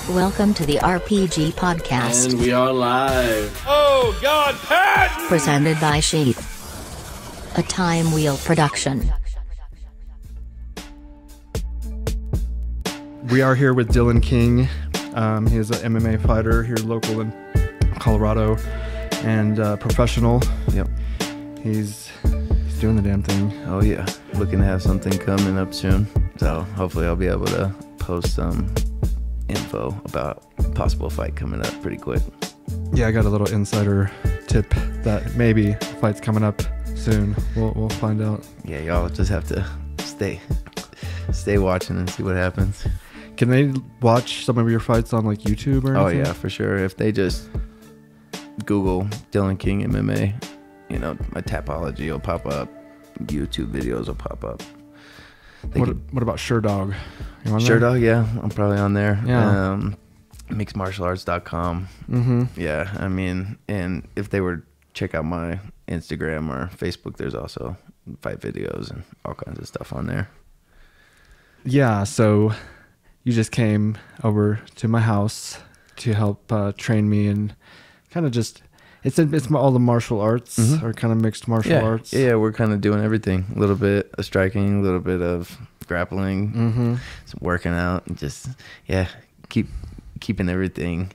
Welcome to the RPG Podcast. And we are live. Oh, God, Pat! Presented by Sheep. A Time Wheel production. We are here with Dylan King. He is an MMA fighter here local in Colorado and professional. Yep. He's doing the damn thing. Oh yeah. Looking to have something coming up soon. So hopefully I'll be able to post some info about a possible fight coming up pretty quick. Yeah, I got a little insider tip that maybe a fight's coming up soon. We'll find out. Yeah, y'all just have to stay watching and see what happens. Can they watch some of your fights on like YouTube or anything? Oh yeah, for sure. If they just Google Dylan King MMA, you know, my Tapology will pop up. YouTube videos will pop up. What about SureDog? You on SureDog, there? yeah. I'm probably on there. Yeah. Mixedmartialarts.com. Mm-hmm. Yeah, I mean, and if they were to check out my Instagram or Facebook, there's also fight videos and all kinds of stuff on there. Yeah, so you just came over to my house to help train me and kind of just it's all the martial arts or kind of mixed martial arts. Yeah, we're kind of doing everything. A little bit of striking, a little bit of grappling, some working out, and just keeping everything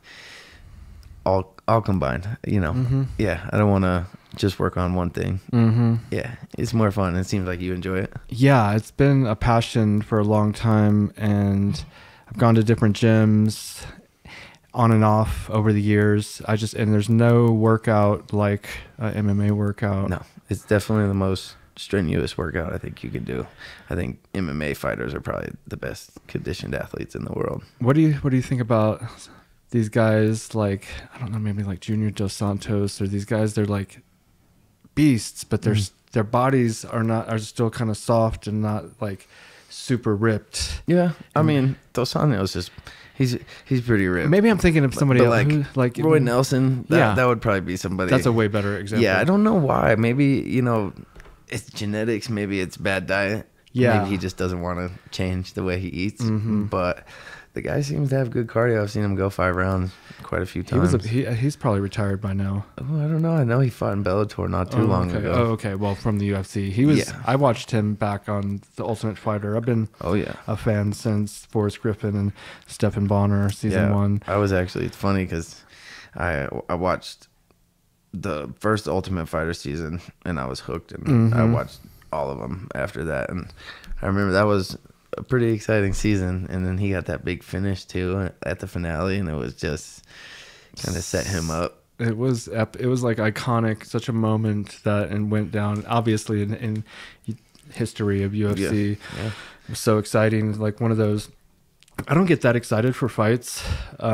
all combined. You know, yeah. I don't want to just work on one thing. Yeah, it's more fun. It seems like you enjoy it. Yeah, it's been a passion for a long time, and I've gone to different gyms on and off over the years. And there's no workout like an MMA workout. No, it's definitely the most strenuous workout I think you can do. I think MMA fighters are probably the best conditioned athletes in the world. What do you think about these guys like, I don't know, maybe like Junior Dos Santos or these guys? They're like beasts, but their bodies are still kind of soft and not like super ripped. Yeah, I mean, Dos Santos is he's pretty ripped. Maybe I'm thinking of somebody else, like like Roy Nelson. Yeah. That would probably be somebody. That's a way better example. Yeah, I don't know why. Maybe, you know, it's genetics. Maybe it's bad diet. Yeah. Maybe he just doesn't want to change the way he eats. But the guy seems to have good cardio. I've seen him go 5 rounds quite a few times. He's probably retired by now. Oh, I don't know. I know he fought in Bellator not too long ago. Oh, okay. Well, from the UFC, he was. Yeah. I watched him back on The Ultimate Fighter. I've been a fan since Forrest Griffin and Stephan Bonner season 1. I was actually. It's funny because I watched the first Ultimate Fighter season and I was hooked, and I watched all of them after that. And I remember that was a pretty exciting season, and then he got that big finish too at the finale, and it was just kind of set him up. It was it was like iconic, such a moment that and went down obviously in history of UFC. Yeah. It was so exciting, like one of those. I don't get that excited for fights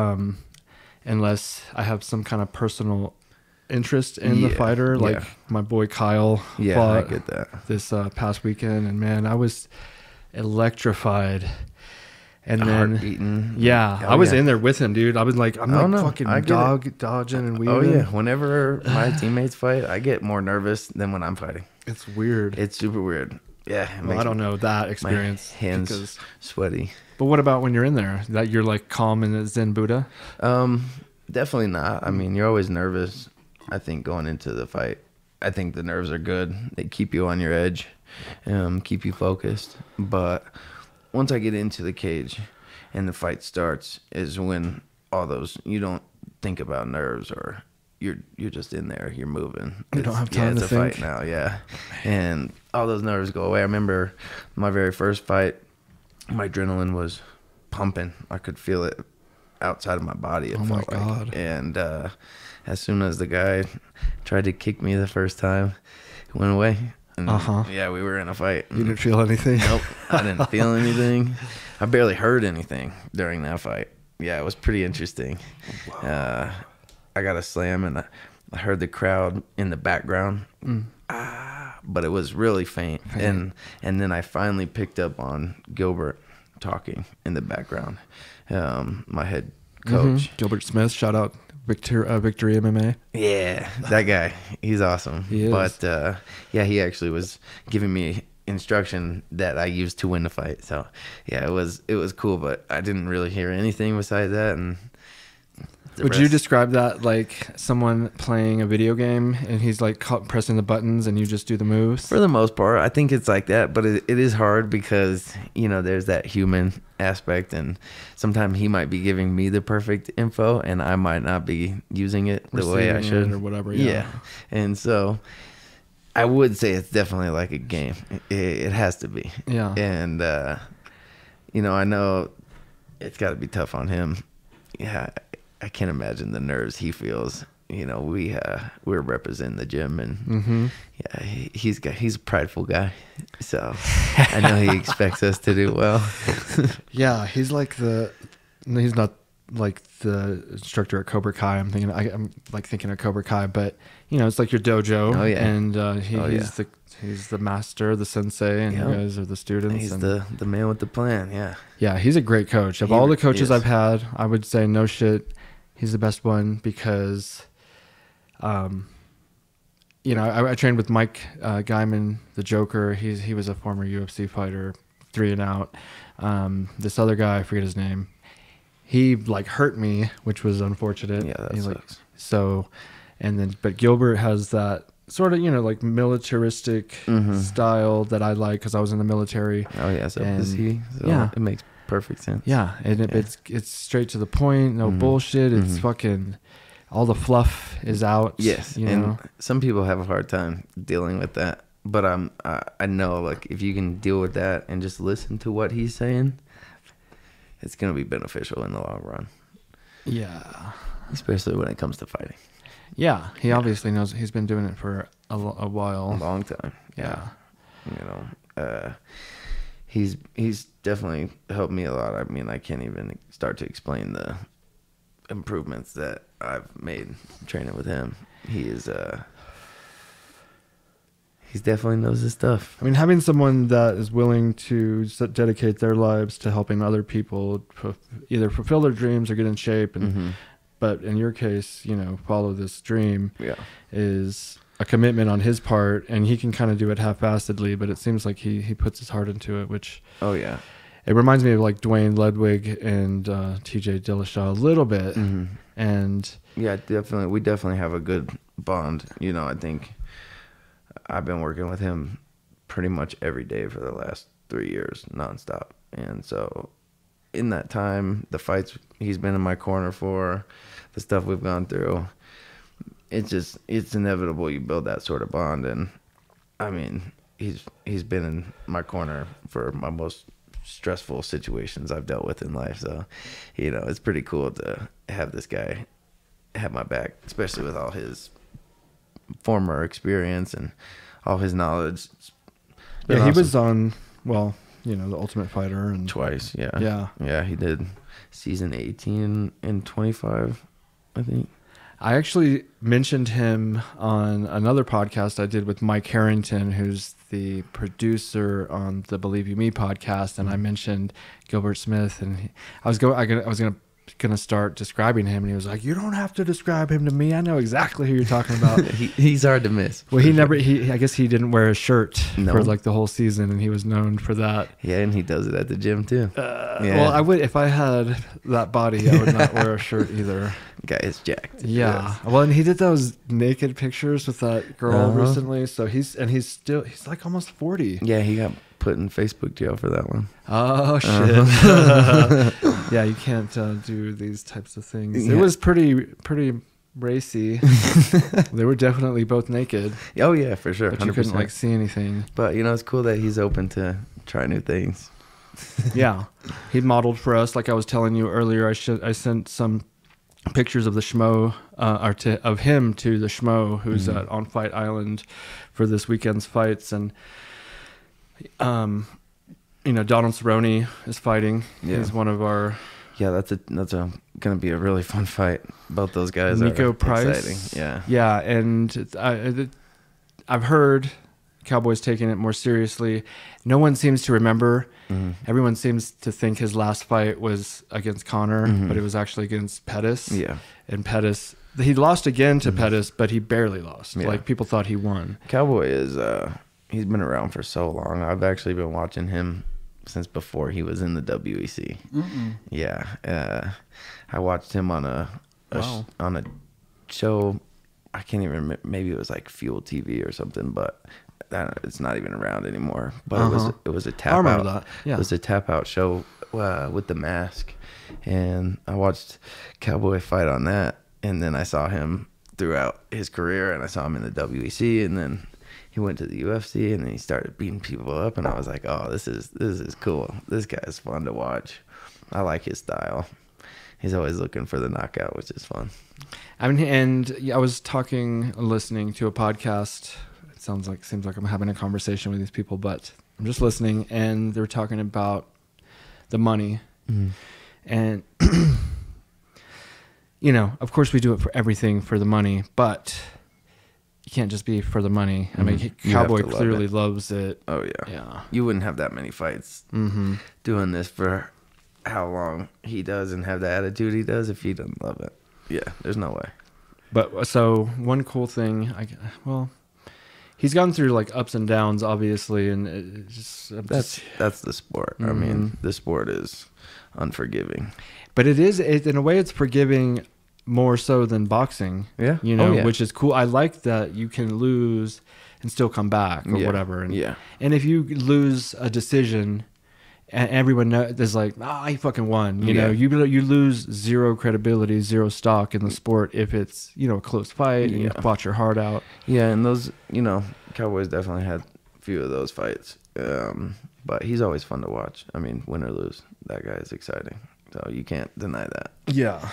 unless I have some kind of personal interest in the fighter, like my boy Kyle fought I get that this past weekend, and man, I was electrified. And then heart beating. I was in there with him, dude. I was like, I'm like fucking dodging and weaving. Oh yeah, whenever my teammates fight, I get more nervous than when I'm fighting. It's weird. It's super weird. Yeah, well, I don't know that experience. My hands sweaty. But what about when you're in there? That you're like calm and Zen Buddha? Definitely not. I mean, you're always nervous. I think going into the fight, I think the nerves are good. They keep you on your edge, keep you focused. But once I get into the cage and the fight starts is when all those, you don't think about nerves, or you're just in there, you're moving. You don't have time to think. It's a fight now, yeah. And all those nerves go away. I remember my very first fight, my adrenaline was pumping. I could feel it outside of my body. It felt like. And as soon as the guy tried to kick me the first time, it went away. And yeah, we were in a fight. You didn't feel anything? Nope, I didn't feel anything. I barely heard anything during that fight. Yeah, it was pretty interesting. Wow. I got a slam, and I heard the crowd in the background, but it was really faint. And then I finally picked up on Gilbert talking in the background. My head coach, Gilbert Smith, shout out Victory MMA. Yeah, that guy, he's awesome. He is. But yeah, he actually was giving me instruction that I used to win the fight. So yeah, it was cool, but I didn't really hear anything besides that. And would you describe that like someone playing a video game and he's like pressing the buttons and you just do the moves? For the most part, I think it's like that, but it is hard because, you know, there's that human aspect, and sometimes he might be giving me the perfect info and I might not be using it the way I should or whatever. Yeah. And so I would say it's definitely like a game. It has to be. Yeah. And you know, I know it's got to be tough on him. Yeah, I can't imagine the nerves he feels. You know, we're representing the gym, and yeah, he's a prideful guy, so I know he expects us to do well. Yeah, he's not like the instructor at Cobra Kai. I'm thinking of Cobra Kai, but you know, it's like your dojo. Oh yeah, and he's the master, the sensei, and you guys are the students. He's the man with the plan. Yeah, yeah, he's a great coach. Of all the coaches I've had, I would say no shit, he's the best one because, you know, I trained with Mike Guyman, the Joker. He was a former UFC fighter, 3 and out. This other guy, I forget his name. He like hurt me, which was unfortunate. Yeah, that sucks. But Gilbert has that sort of, you know, like militaristic style that I like because I was in the military. Oh yeah, so is he? So yeah, it makes perfect sense. Yeah, and it's straight to the point, no bullshit. It's fucking all the fluff is out. Yes, you and know? some people have a hard time dealing with that, but I know like if you can deal with that and just listen to what he's saying, it's gonna be beneficial in the long run. Yeah, especially when it comes to fighting. Yeah, he obviously knows. He's been doing it for a while. A long time. Yeah. You know, he's definitely helped me a lot. I mean, I can't even start to explain the improvements that I've made training with him. He's definitely knows his stuff. I mean, having someone that is willing to dedicate their lives to helping other people either fulfill their dreams or get in shape, and but in your case, you know, follow this dream is a commitment on his part, and he can kind of do it half-assedly, but it seems like he puts his heart into it, which it reminds me of like Dwayne Ledwig and TJ Dillashaw a little bit. And yeah, definitely, we definitely have a good bond. You know, I think I've been working with him pretty much every day for the last 3 years nonstop, and so in that time, the fights he's been in my corner for, the stuff we've gone through, it's inevitable you build that sort of bond. And I mean, he's been in my corner for my most stressful situations I've dealt with in life. So, you know, it's pretty cool to have this guy have my back, especially with all his former experience and all his knowledge. Yeah, he was on, well, you know, The Ultimate Fighter and twice. Yeah, he did season 18 and 25, I think. I actually mentioned him on another podcast I did with Mike Harrington, who's the producer on the Believe You Me podcast, and I mentioned Gilbert Smith, and I was gonna start describing him, and he was like, "You don't have to describe him to me. I know exactly who you're talking about." He's hard to miss. Well, I guess he didn't wear a shirt for like the whole season, and he was known for that. Yeah, and he does it at the gym too. Well, I would, if I had that body, I would not wear a shirt either. Guy is jacked. Yeah. Yes. Well, and he did those naked pictures with that girl recently, so he's like almost 40. Yeah, he got put in Facebook jail for that one. Oh shit. Yeah, you can't do these types of things. Yeah. It was pretty racy. They were definitely both naked. Oh yeah, for sure. But you 100%. Couldn't like see anything. But you know, it's cool that he's open to try new things. Yeah, he modeled for us. Like I was telling you earlier, I sent some pictures of the Schmo, of him to the Schmo, who's on Fight Island for this weekend's fights, and you know, Donald Cerrone is fighting. Yeah. He's one of our. Yeah, that's gonna be a really fun fight. Both those guys Nico are Price. Exciting. Yeah. Yeah, and I've heard Cowboys taking it more seriously. No one seems to remember. Everyone seems to think his last fight was against Conor, but it was actually against Pettis. Yeah. And Pettis, he lost again to Pettis, but he barely lost. Yeah. Like people thought he won. Cowboy is he's been around for so long. I've actually been watching him since before he was in the WEC. Yeah, I watched him on a show. I can't even remember. Maybe it was like Fuel TV or something, but it's not even around anymore. But it was a tap I remember out. that. Yeah. It was a tap out show with The Mask, and I watched Cowboy fight on that, and then I saw him throughout his career, and I saw him in the WEC, and then he went to the UFC, and then he started beating people up, and I was like, oh, this is cool. This guy's fun to watch. I like his style. He's always looking for the knockout, which is fun. I mean, and I was listening to a podcast. It seems like I'm having a conversation with these people, but I'm just listening, and they're talking about the money. And you know, of course we do it for everything for the money, but you can't just be for the money. I mean, Cowboy clearly loves it. Oh yeah. Yeah. You wouldn't have that many fights doing this for how long he does and have the attitude he does if he doesn't love it. Yeah, there's no way. But so one cool thing, he's gone through like ups and downs, obviously, and That's the sport. I mean, the sport is unforgiving. But in a way, it's forgiving more so than boxing. Yeah. You know, Oh, yeah. which is cool. I like that you can lose and still come back or whatever. And, Yeah. And if you lose a decision, and everyone is like, he fucking won. You know, you lose zero credibility, zero stock in the sport if it's, you know, a close fight and you fought your heart out. Yeah, and those, you know, Cowboys definitely had a few of those fights. But he's always fun to watch. I mean, win or lose, that guy is exciting. So you can't deny that. Yeah.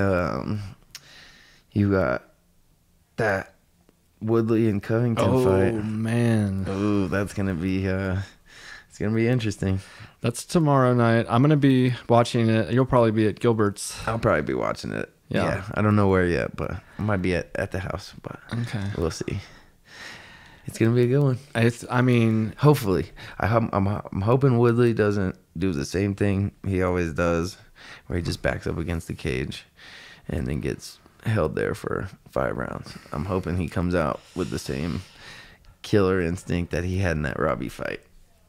You got that Woodley and Covington fight. Oh, man. Oh, that's going to be it's going to be interesting. That's tomorrow night. I'm going to be watching it. You'll probably be at Gilbert's. I'll probably be watching it. Yeah. I don't know where yet, but I might be at the house, but Okay. we'll see. It's going to be a good one. I mean, Hopefully. I'm hoping Woodley doesn't do the same thing he always does, where he just backs up against the cage and then gets held there for 5 rounds. I'm hoping he comes out with the same killer instinct that he had in that Robbie fight.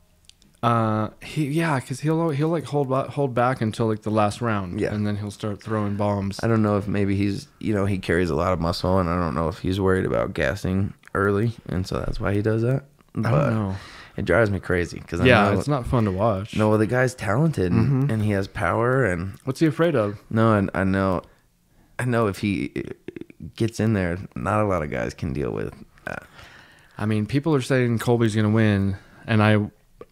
because he'll like hold back until like the last round, Yeah. and then he'll start throwing bombs. I don't know if maybe he's, you know, he carries a lot of muscle, and I don't know if he's worried about gassing early, and so that's why he does that. I don't know. It drives me crazy because It's not fun to watch. No, the guy's talented and he has power, and What's he afraid of? no, and I know if he gets in there, not a lot of guys can deal with that. I mean, people are saying Colby's going to win, and I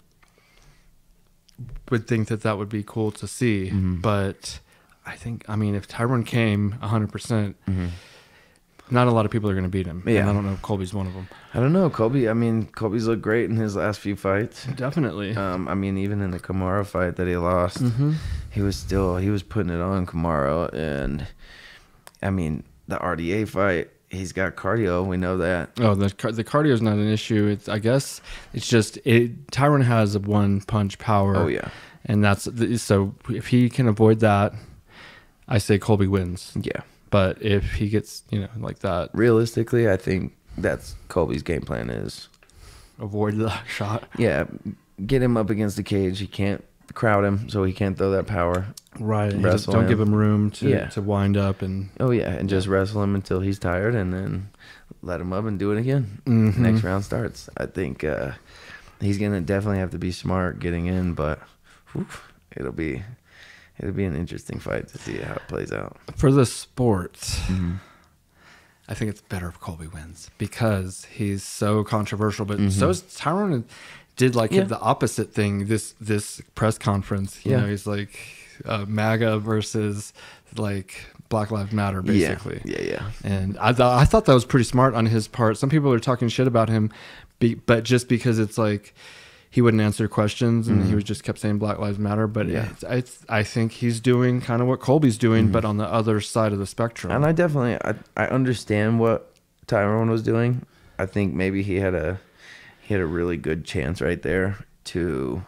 would think that would be cool to see. But I mean, if Tyron came 100%, not a lot of people are going to beat him. Yeah. And I don't know if Colby's one of them. I don't know, Colby. I mean, Colby's looked great in his last few fights. Definitely. I mean, even in the Kamaru fight that he lost, he was putting it on Kamaru, and I mean, the RDA fight, he's got cardio. We know that. Oh, the cardio is not an issue. I guess it's just Tyron has a one punch power. Oh yeah, and so if he can avoid that, I say Colby wins. yeah. But if he gets like that, Realistically, I think that's Colby's game plan is avoid the shot. yeah, get him up against the cage. He can't crowd him, so he can't throw that power. Right. Just Wrestle don't him. give him room to Yeah. wind up and. Oh yeah, and just wrestle him until he's tired, and then let him up and do it again. Mhm. Next round starts. I think he's gonna definitely have to be smart getting in, but it'll be an interesting fight to see how it plays out. For the sport, I think it's better if Colby wins because he's so controversial. But so is Tyron. Did the opposite thing this press conference. You know, he's like MAGA versus like Black Lives Matter, basically. Yeah. And I thought that was pretty smart on his part. Some people are talking shit about him, but just because it's like he wouldn't answer questions and he was just kept saying Black Lives Matter. But I think he's doing kind of what Colby's doing, but on the other side of the spectrum. And I definitely I understand what Tyrone was doing. I think maybe he had a really good chance right there to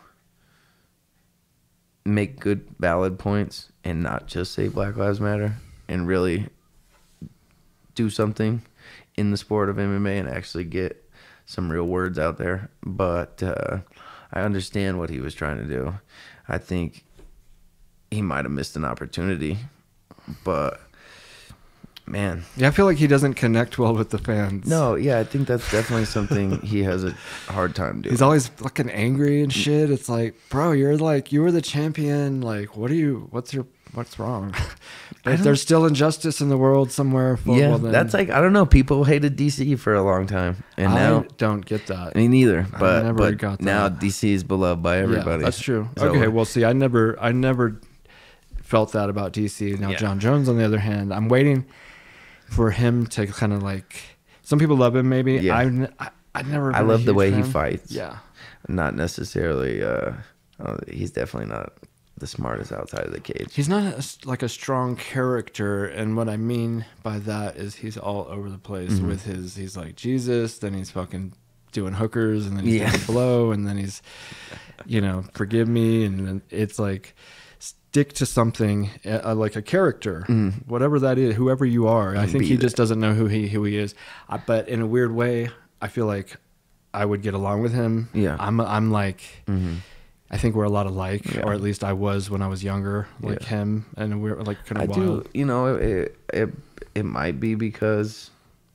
make good valid points and not just say Black Lives Matter and really do something in the sport of MMA and actually get some real words out there, but I understand what he was trying to do. I think he might have missed an opportunity, but man. Yeah, I feel like he doesn't connect well with the fans. No, yeah, I think that's definitely something he has a hard time doing. He's always fucking angry and shit. It's like, bro, you were the champion. Like, what's wrong? If there's still injustice in the world somewhere, yeah, well, then that's like, I don't know. People hated DC for a long time, and now I don't get that. me neither. But never got that. now DC is beloved by everybody. Yeah, that's true. So, Okay, well, see, I never felt that about DC. Now, Yeah. John Jones, on the other hand, I'm waiting for him to kind of like. Some people love him, maybe. Yeah. I never. I been a love the huge way he fan. fights. Yeah. Not necessarily. He's definitely not the smartest outside of the cage. He's not like a strong character, and what I mean by that is he's all over the place Mm-hmm. with he's like Jesus, then he's fucking doing hookers, and then he's Yeah. doing blow, and then he's, forgive me, and then it's like stick to something like a character, whatever that is, whoever you are. I think be he that. just doesn't know who he is, but in a weird way, I feel like I would get along with him. Yeah. I'm like. I think we're a lot alike, Yeah. or at least I was when I was younger, like Yeah. him, and we're like kind I of do, wild. it might be because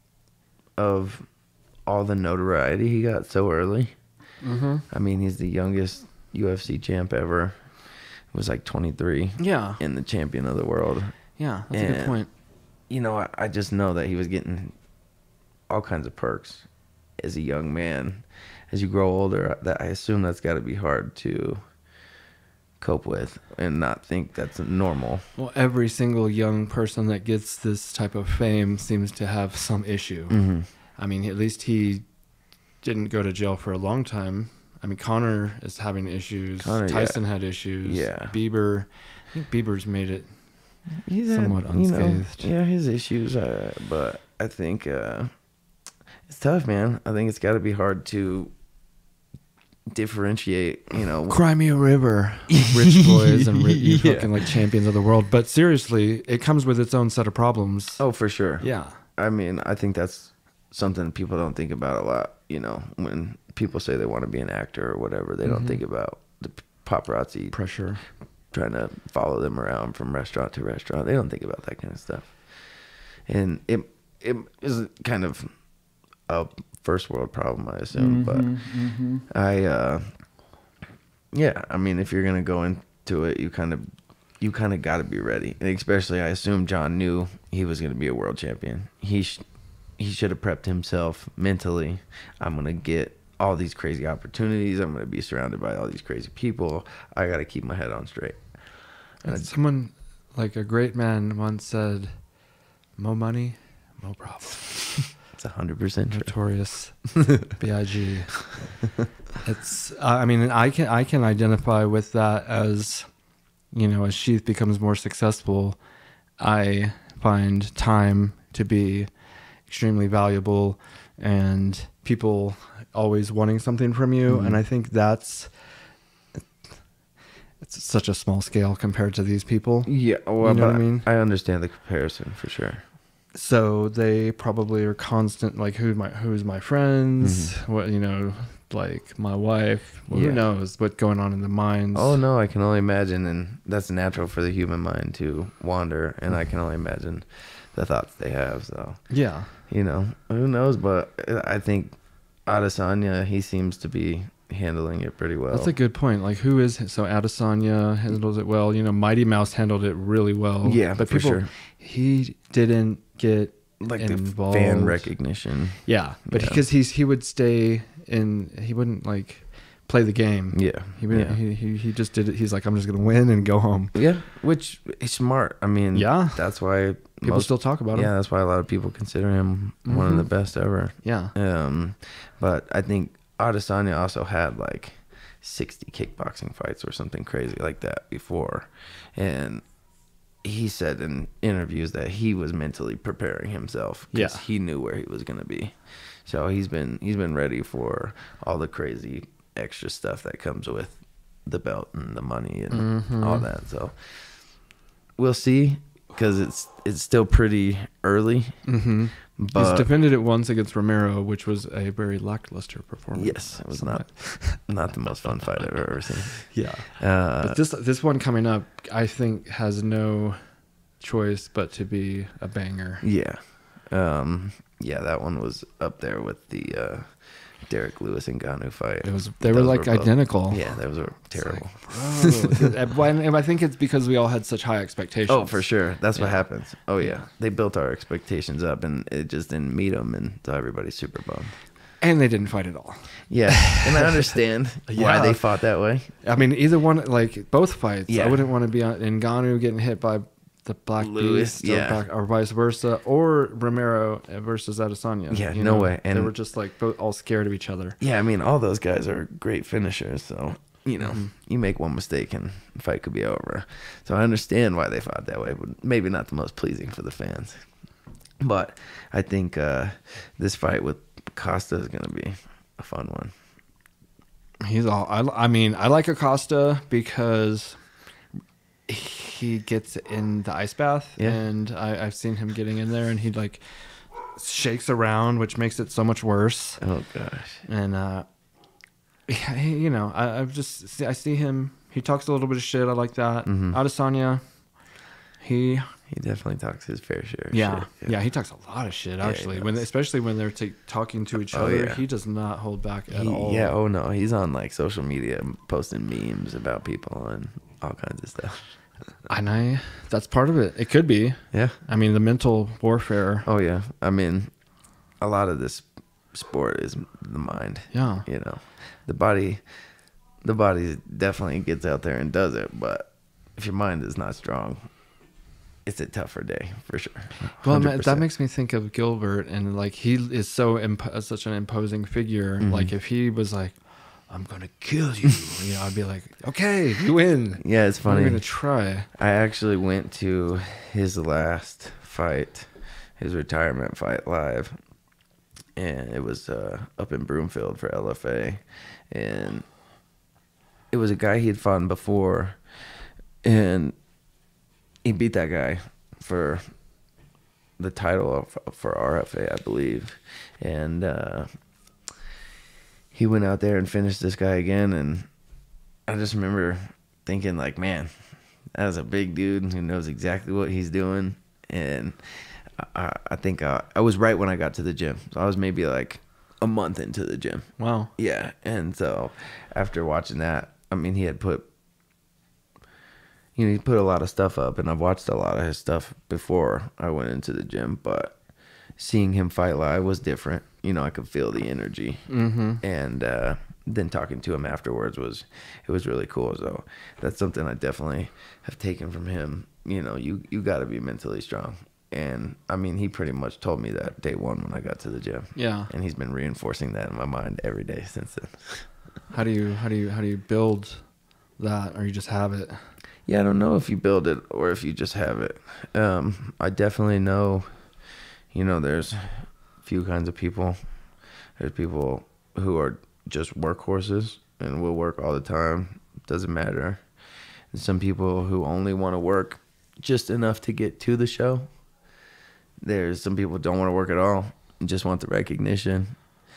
of all the notoriety he got so early. Mm-hmm. I mean, he's the youngest UFC champ ever. He was like 23 Yeah, and the champion of the world. yeah, that's a good And, point. I just know that he was getting all kinds of perks as a young man. As you grow older, I assume that's got to be hard to cope with and not think that's normal. Well, every single young person that gets this type of fame seems to have some issue. Mm-hmm. I mean, at least he didn't go to jail for a long time. I mean, Connor is having issues. Conor, yeah. Tyson had issues. Yeah. Bieber. I think Bieber's made it. He's Somewhat unscathed. yeah, his issues, but I think it's tough, man. I think it's got to be hard to differentiate, Cry me a river, rich boys and you Yeah. fucking like champions of the world. But seriously, it comes with its own set of problems. Oh, for sure. Yeah. I mean, I think that's something people don't think about a lot. When people say they want to be an actor or whatever, they don't think about the paparazzi Pressure. trying to follow them around from restaurant to restaurant. They don't think about that kind of stuff. And it is kind of a first world problem, I assume. But I mean, if you're gonna go into it, you kind of got to be ready. And especially, I assume John knew he was gonna be a world champion. He should have prepped himself mentally. I'm gonna get all these crazy opportunities. I'm gonna be surrounded by all these crazy people. I got to keep my head on straight. And someone, like a great man, once said, "Mo money, mo problem." It's 100% true. Notorious B.I.G. It's. I mean, I can identify with that as, as Sheath becomes more successful, I find time to be extremely valuable, and people always wanting something from you, and I think it's such a small scale compared to these people. Yeah, well, You know but what I mean? I understand the comparison for sure. So they probably are constant, like who's my friends, what like my wife. Well, Yeah. Who knows what's going on in the minds? Oh no, I can only imagine, and that's natural for the human mind to wander, and I can only imagine the thoughts they have. So yeah, who knows? But I think Adesanya, he seems to be handling it pretty well. that's a good point. Like Adesanya handles it well. Mighty Mouse handled it really well. Yeah, but for people, sure. he didn't get like involved. the fan recognition. Yeah, but Yeah. because he would stay in, he wouldn't like play the game. Yeah, He would, yeah. he just did it. He's like, I'm just gonna win and go home. Yeah, which is smart. I mean, Yeah. that's why People still talk about him. Yeah, that's why a lot of people consider him one of the best ever. Yeah. But I think Adesanya also had like 60 kickboxing fights or something crazy like that before, and he said in interviews that he was mentally preparing himself because Yeah. he knew where he was going to be. So he's been ready for all the crazy extra stuff that comes with the belt and the money and all that. So we'll see. because it's still pretty early. Mm-hmm. He's But defended it once against Romero, which was a very lackluster performance. yes, it was not the most fun fight I've ever seen. Yeah. Uh, But this one coming up, I think, has no choice but to be a banger. yeah, yeah, that one was up there with the Derek Lewis and Ngannou fight. They were Those like both- identical. Yeah, those were terrible. Bro, and I think it's because we all had such high expectations. Oh, for sure. That's what Yeah. happens. Oh, yeah. They built our expectations up, and it just didn't meet them, and so everybody's super bummed. And they didn't fight at all. Yeah, and I understand why Yeah. they fought that way. I mean, either one, like both fights. Yeah. I wouldn't want to be on Ngannou getting hit by the Black Lewis, Beast, yeah. or vice versa, or Romero versus Adesanya. Yeah, you no know? way. They And- were just like both all scared of each other. Yeah, I mean, all those guys are great finishers, so, you know, you make one mistake and the fight could be over. So I understand why they fought that way, but maybe not the most pleasing for the fans. But I think this fight with Costa is going to be a fun one. He's all. I mean, I like Acosta because he gets in the ice bath, Yeah. and I've seen him getting in there, and he like shakes around, which makes it so much worse. Oh, gosh. And yeah, you know, I see him. He talks a little bit of shit. I like that. Mhm. Adesanya, he He definitely talks his fair share of yeah, shit. yeah, he talks a lot of shit Yeah, he actually. does. Especially when they're talking to each Oh, other, yeah. he does not hold back at He- all. Yeah, oh no, he's on like social media posting memes about people and all kinds of stuff. And that's part of it. It could be. Yeah. I mean, the mental warfare. Oh yeah. I mean, a lot of this sport is the mind. Yeah. You know, the body definitely gets out there and does it, but if your mind is not strong, it's a tougher day for sure. Well, 100%. that makes me think of Gilbert, and like he is so such an imposing figure. Mhm. Like if he was like, "I'm gonna kill you," you know, I'd be like, "Okay, you win." Yeah, it's I'm funny. gonna try. I actually went to his last fight, his retirement fight live, and it was up in Broomfield for LFA, and it was a guy he had fought before, and he beat that guy for the title for RFA, I believe, and he went out there and finished this guy again, and I just remember thinking like, man, that was a big dude who knows exactly what he's doing. And I think I was right when I got to the gym. So I was maybe like a month into the gym. Wow. Yeah. And so after watching that, I mean, he put a lot of stuff up, and I've watched a lot of his stuff before I went into the gym, but seeing him fight live was different. You know, I could feel the energy. Mm-hmm. And then talking to him afterwards was really cool. So that's something I definitely have taken from him. You know, you got to be mentally strong. And I mean, he pretty much told me that day one when I got to the gym. Yeah. And he's been reinforcing that in my mind every day since then. How do you build that, or you just have it? Yeah, I don't know if you build it or if you just have it. I definitely know, you know, there's a few kinds of people. There's people who are just workhorses and will work all the time. Doesn't matter. And some people who only want to work just enough to get to the show. There's some people who don't want to work at all and just want the recognition.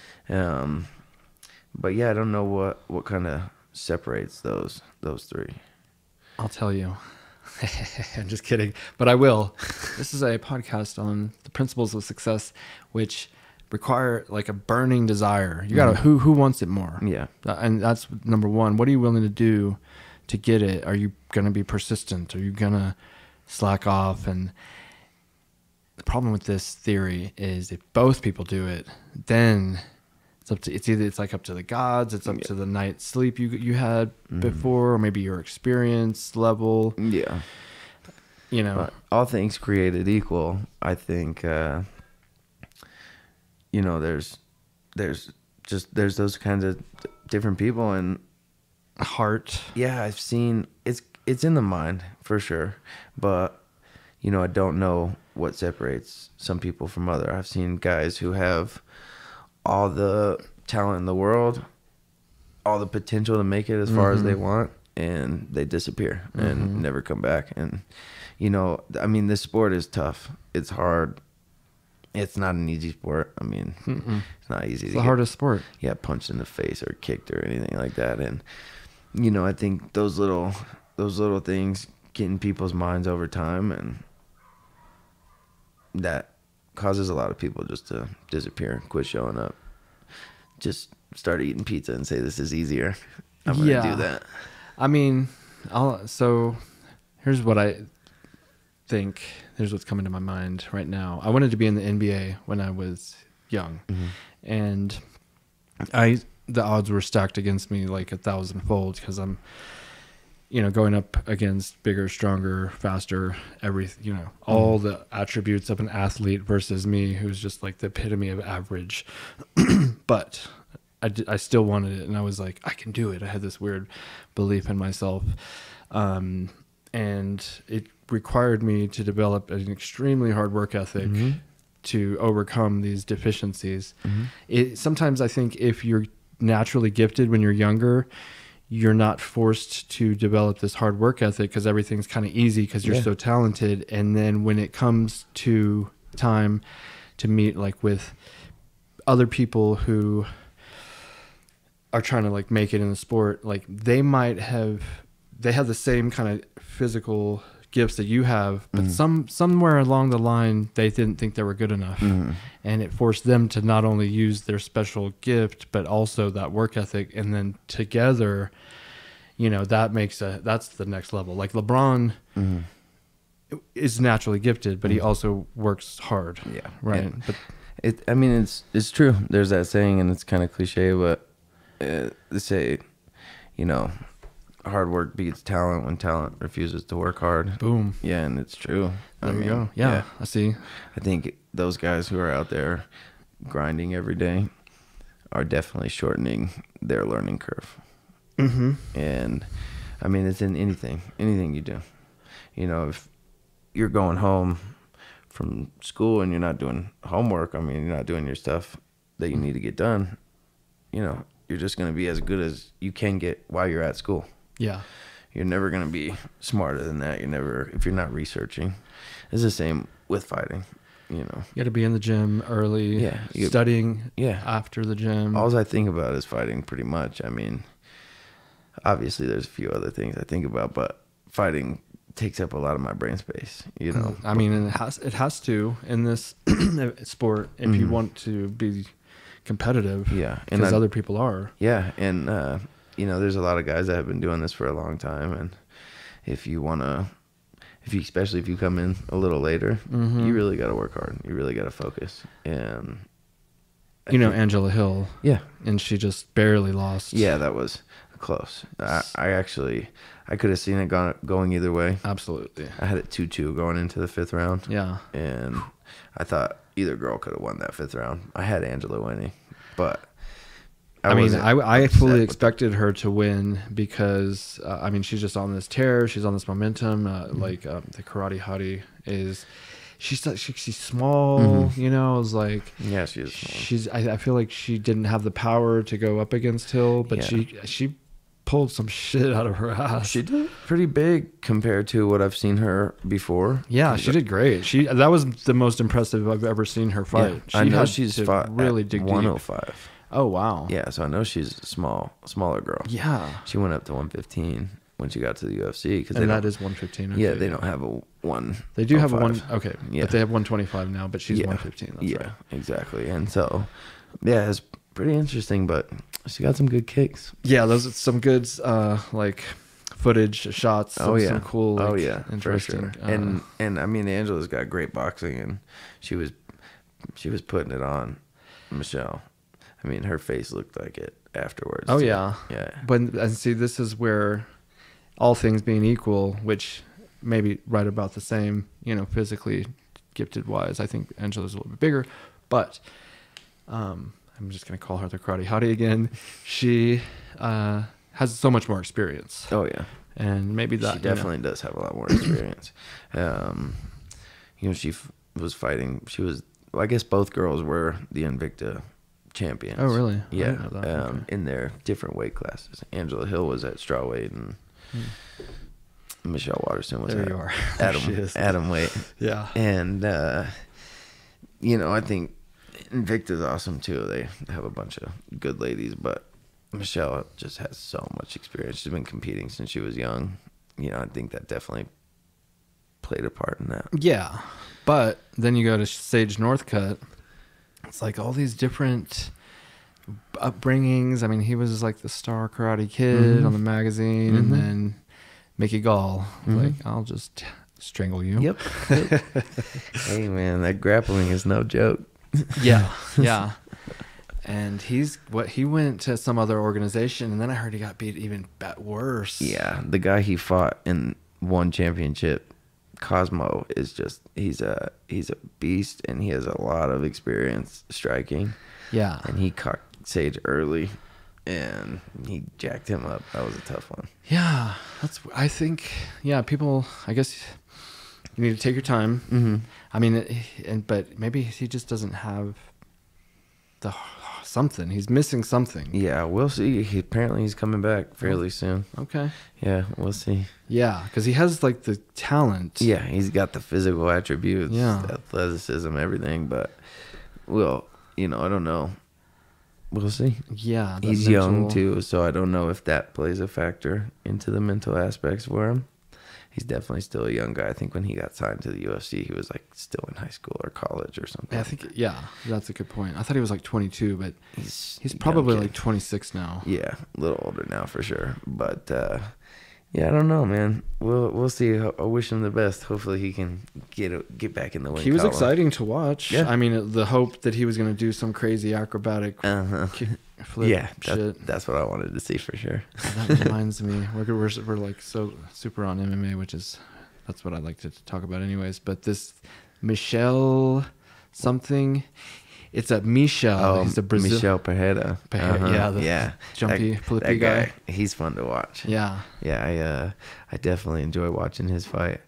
But yeah, I don't know what kind of separates those three. I'll tell you. I'm just kidding, but I will. This is a podcast on the principles of success, which require like a burning desire. You gotta who wants it more? Yeah. And that's number one. What are you willing to do to get it? Are you gonna be persistent? Are you gonna slack off? And the problem with this theory is if both people do it, then it's like up to the gods, it's up to the night's sleep you had before, or maybe your experience level. Yeah. You know, But all things created equal, I think, you know, there's those kinds of different people, and heart. yeah, I've seen it's in the mind for sure, but you know, I don't know what separates some people from other. I've seen guys who have all the talent in the world, all the potential to make it as far as they want, and they disappear and never come back. And, you know, I mean, this sport is tough. It's hard. It's not an easy sport. I mean, it's not easy. It's to the hardest sport. Yeah, punched in the face or kicked or anything like that. And, you know, I think those little things get in people's minds over time, and that causes a lot of people just to disappear, quit showing up, just start eating pizza and say this is easier. I'm gonna do that. I mean, so here's what I think. Here's what's coming to my mind right now. I wanted to be in the NBA when I was young, and the odds were stacked against me like 1,000-fold because I'm, you know, going up against bigger, stronger, faster, everything, you know, all the attributes of an athlete versus me, who's just like the epitome of average. But I still wanted it, and I was like, I can do it. I had this weird belief in myself, and it required me to develop an extremely hard work ethic to overcome these deficiencies. Sometimes I think if you're naturally gifted when you're younger, you're not forced to develop this hard work ethic because everything's kind of easy because you're so talented. And then when it comes to time to meet like with other people who are trying to like make it in the sport, like they have the same kind of physical gifts that you have, but somewhere along the line they didn't think they were good enough, and it forced them to not only use their special gift but also that work ethic, and then together, you know, that's the next level. Like LeBron is naturally gifted, but he also works hard. Yeah, right. But I mean, it's true. There's that saying, and it's kind of cliche, but they say, you know, hard work beats talent when talent refuses to work hard. Boom. Yeah, and it's true. There you go. Yeah, I see. I think those guys who are out there grinding every day are definitely shortening their learning curve. And I mean, it's in anything you do. You know, if you're going home from school and you're not doing homework, I mean, you're not doing your stuff that you need to get done, you know, you're just going to be as good as you can get while you're at school. Yeah. You're never going to be smarter than that. If you're not researching. It's the same with fighting, you know. You got to be in the gym early, studying after the gym. All I think about is fighting pretty much. I mean, obviously there's a few other things I think about, but fighting takes up a lot of my brain space, you know. I mean, it has to in this sport if you want to be competitive. Yeah. Because other people are. Yeah. And, you know, there's a lot of guys that have been doing this for a long time, and especially if you come in a little later, you really got to work hard. You really got to focus. And you know, Angela Hill. Yeah. And she just barely lost. Yeah, that was close. I could have seen it going either way. Absolutely. I had it 2-2 going into the 5th round. Yeah. And I thought either girl could have won that 5th round. I had Angela winning, but I fully expected her to win because, I mean, she's just on this tear. She's on this momentum. The Karate Hottie is, she's small, you know, it's like, yeah, she is small. I feel like she didn't have the power to go up against Hill, but she pulled some shit out of her ass. She did pretty big compared to what I've seen her before. Yeah, she did great. That was the most impressive I've ever seen her fight. Yeah, I know she's fought really at dig 105. Deep. Oh wow. Yeah, so I know she's a smaller girl. Yeah. She went up to 115 when she got to the UFC and that is 115. Okay. Yeah, they don't have a 1. They do have a 1. Okay. Yeah. But they have 125 now, but she's 115. That's right. Exactly. And so, yeah, it's pretty interesting, but she got some good kicks. Yeah, those are some good like footage shots. Some cool. Interesting. For sure. And I mean, Angela's got great boxing, and she was putting it on Michelle. I mean, her face looked like it afterwards. Oh, yeah. Yeah. And see, this is where all things being equal, which maybe right about the same, you know, physically gifted wise, I think Angela's a little bit bigger, but I'm just going to call her the Karate Hottie again. She has so much more experience. Oh, yeah. And maybe that. She definitely does have a lot more experience. You know, she was fighting. I guess both girls were the Invicta champions. Oh, really? Yeah. In their different weight classes. Angela Hill was at strawweight, and Michelle Waterson was There at you are. There she is. Adam weight. Yeah. And, you know, I think Invicta's awesome too. They have a bunch of good ladies, but Michelle just has so much experience. She's been competing since she was young. You know, I think that definitely played a part in that. Yeah. But then you go to Sage Northcutt. It's like all these different upbringings. I mean, he was like the star Karate Kid on the magazine, and then Mickey Gall. Like, I'll just strangle you. Yep. Hey, man, that grappling is no joke. Yeah. Yeah. And he went to some other organization, and then I heard he got beat even worse. Yeah, the guy he fought in one championship, Cosmo, is just he's a beast, and he has a lot of experience striking. Yeah. And he caught Sage early, and he jacked him up. That was a tough one. Yeah. I think, people, I guess you need to take your time. I mean, but maybe he just doesn't have something. He's missing something. Yeah, we'll see. Apparently he's coming back fairly soon. Okay. Yeah, we'll see. Yeah, because he has like the talent. Yeah, he's got the physical attributes, Yeah. athleticism, everything, but I don't know. We'll see. Yeah. the He's young mental- too, so I don't know if that plays a factor into the mental aspects for him. He's definitely still a young guy. I think when he got signed to the UFC, he was like still in high school or college or something. I think, that's a good point. I thought he was like 22, but he's he's a probably young kid. like 26 now. Yeah, a little older now for sure. But yeah, I don't know, man. We'll see. I wish him the best. Hopefully he can get back in the wing. He was column. exciting to watch. Yeah. I mean, the hope that he was going to do some crazy acrobatic flip Yeah, shit. that's what I wanted to see for sure. That reminds me, we're like so super on MMA, that's what I like to talk about anyways. But this Michelle something, it's a Michel. He's a Brazil. Michel Pereira. Yeah, jumpy, flippy that guy. He's fun to watch. Yeah. Yeah, I definitely enjoy watching his fight.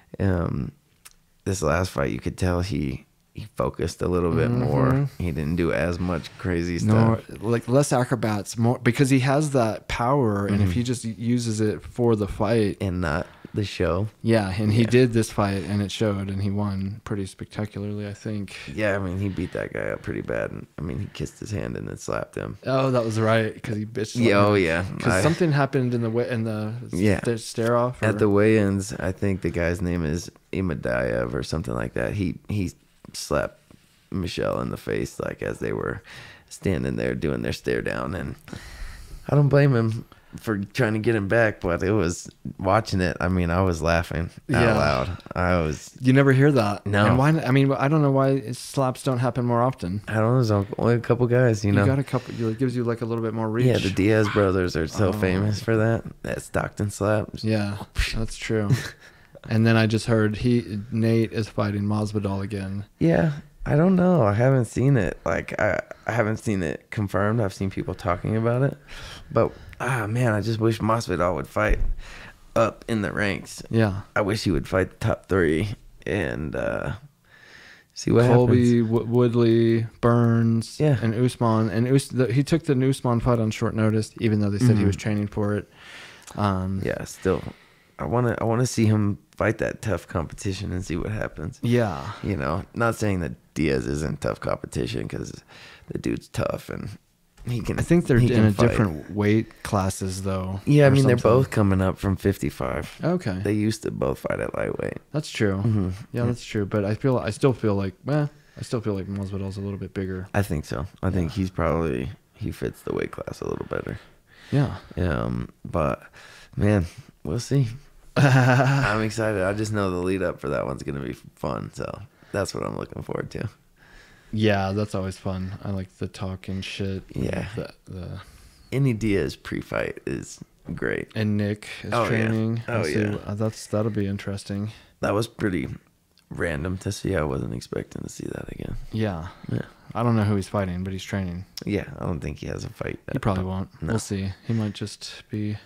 This last fight, you could tell he focused a little bit more. He didn't do as much crazy No, stuff. like less acrobats, more because he has that power, and if he just uses it for the fight, And not the show. yeah, and he did this fight, and it showed, and he won pretty spectacularly, I think. Yeah, I mean, he beat that guy up pretty bad. And, I mean, he kissed his hand and then slapped him. Oh, that was right, because he bitched. Yeah, oh, yeah. Because something happened in the Yeah. stare off. At the weigh-ins, I think the guy's name is Imadaev or something like that. He slapped Michelle in the face, like as they were standing there doing their stare down, and I don't blame him for trying to get him back, but it was watching it. I mean, I was laughing out loud. You never hear that. No. And why? I mean, I don't know why slaps don't happen more often. I don't know. There's only a couple guys, you know. You got a couple. It gives you like a little bit more reach. Yeah, the Diaz brothers are so famous for that. That Stockton slap. Yeah, that's true. And then I just heard Nate is fighting Masvidal again. Yeah, I don't know. I haven't seen it. Like I haven't seen it confirmed. I've seen people talking about it, but man, I just wish Masvidal would fight up in the ranks. Yeah, I wish he would fight the top 3 and see what Colby, happens. Woodley, Burns, Yeah. and Usman. And he took the Usman fight on short notice, even though they said he was training for it. Yeah, still, I wanna see him fight that tough competition and see what happens. Yeah, You know, not saying that Diaz isn't tough competition because the dude's tough and he can. I think they're he in can a fight. different weight classes though. Yeah, I or mean they're something. both coming up from 55. Okay, They used to both fight at lightweight. that's true. Yeah, that's true. But I still feel like Masvidal's a little bit bigger. I think so. I think he fits the weight class a little better. Yeah. But man, we'll see. I'm excited. I just know the lead up for that one's gonna be fun. So that's what I'm looking forward to. Yeah, that's always fun. I like the talk and shit. Yeah. The Any Diaz pre-fight is great. and Nick is Oh, yeah. training. Oh, We'll see. yeah. That'll be interesting. That was pretty random to see. I wasn't expecting to see that again. Yeah. Yeah. I don't know who he's fighting, but he's training. Yeah, I don't think he has a fight. He probably won't. No. We'll see. He might just be.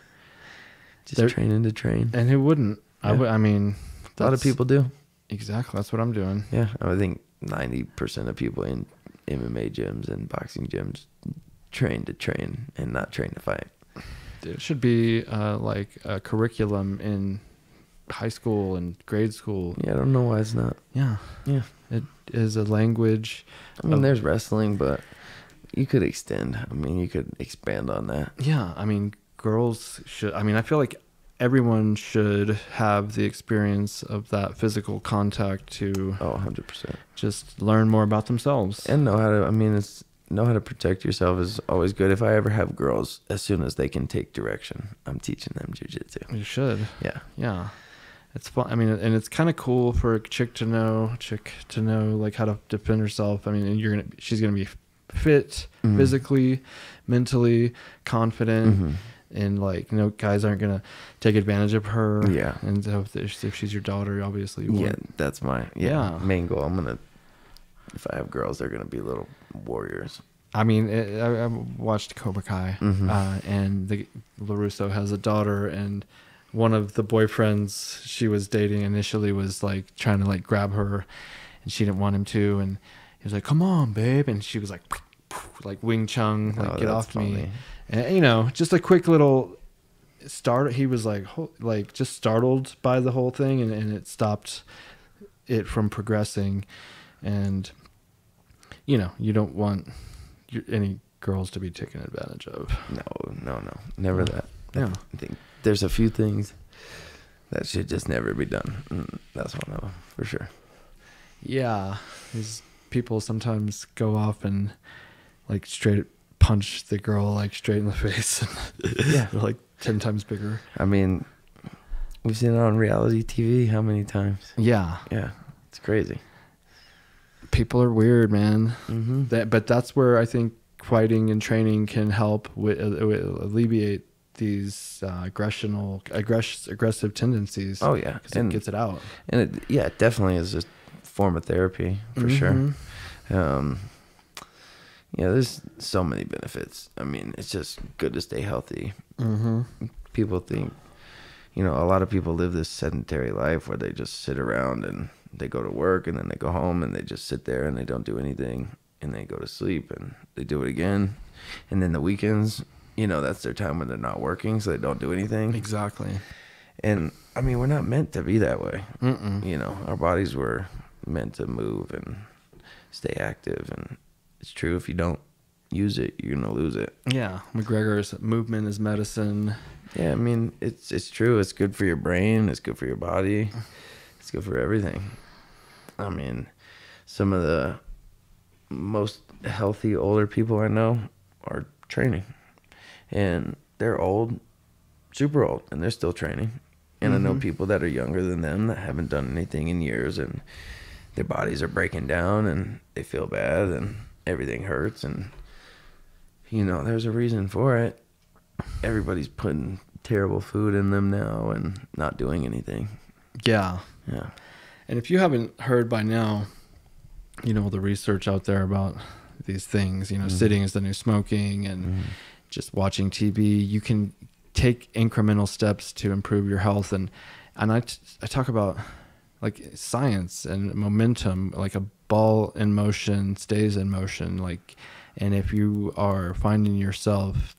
Just training to train. And who wouldn't? Yeah. I mean, A lot of people do. Exactly. That's what I'm doing. Yeah, I think 90% of people in MMA gyms and boxing gyms train to train and not train to fight. it should be like a curriculum in high school and grade school. Yeah, I don't know why it's not. Yeah. Yeah. It is a language. I mean, there's wrestling, but you could extend. I mean, you could expand on that. Yeah. I mean, girls should, I mean, I feel like everyone should have the experience of that physical contact to Oh, 100%. just learn more about themselves. And know how to, I mean, know how to protect yourself is always good. If I ever have girls, as soon as they can take direction, I'm teaching them jujitsu. You should. Yeah. Yeah. It's fun. I mean, and it's kind of cool for a chick to know like how to defend herself. I mean, and she's going to be fit physically, mentally, confident. And like, guys aren't gonna take advantage of her. Yeah. And so if she's your daughter, obviously. You Yeah, won't. that's my Yeah. main goal. If I have girls, they're gonna be little warriors. I mean, I watched Cobra Kai, and LaRusso has a daughter, and one of the boyfriends she was dating initially was like trying to like grab her, and she didn't want him to, and he was like, "Come on, babe," and she was like Wing Chun, like, get off me. And, just a quick little start. He was like just startled by the whole thing, and it stopped it from progressing. And, you don't want any girls to be taken advantage of. No, never that. Yeah. I think there's a few things that should just never be done. That's one of them, for sure. Yeah. These people sometimes go off and like straight punch the girl like straight in the face. Yeah. They're like 10 times bigger. I mean, we've seen it on reality TV how many times? Yeah. Yeah, it's crazy. People are weird, man. Mm-hmm. But that's where I think fighting and training can help with alleviate these aggressive tendencies. Oh yeah, 'cause it gets it out. And it definitely is a form of therapy for sure. There's so many benefits. I mean, it's just good to stay healthy. People think, a lot of people live this sedentary life where they just sit around and they go to work and then they go home and they just sit there and they don't do anything and they go to sleep and they do it again. And then the weekends, that's their time when they're not working, so they don't do anything. Exactly. And I mean, we're not meant to be that way. Our bodies were meant to move and stay active, and it's true, if you don't use it, you're gonna lose it. Yeah, McGregor's movement is medicine. Yeah, I mean, it's true. It's good for your brain. It's good for your body. It's good for everything. I mean, some of the most healthy older people I know are training, and they're old, super old, and they're still training. And I know people that are younger than them that haven't done anything in years, and their bodies are breaking down and they feel bad and everything hurts, and there's a reason for it. Everybody's putting terrible food in them now and not doing anything. Yeah. Yeah. And if you haven't heard by now, the research out there about these things, sitting is the new smoking, and just watching TV, you can take incremental steps to improve your health. And I talk about like science and momentum, like a ball in motion stays in motion. And if you are finding yourself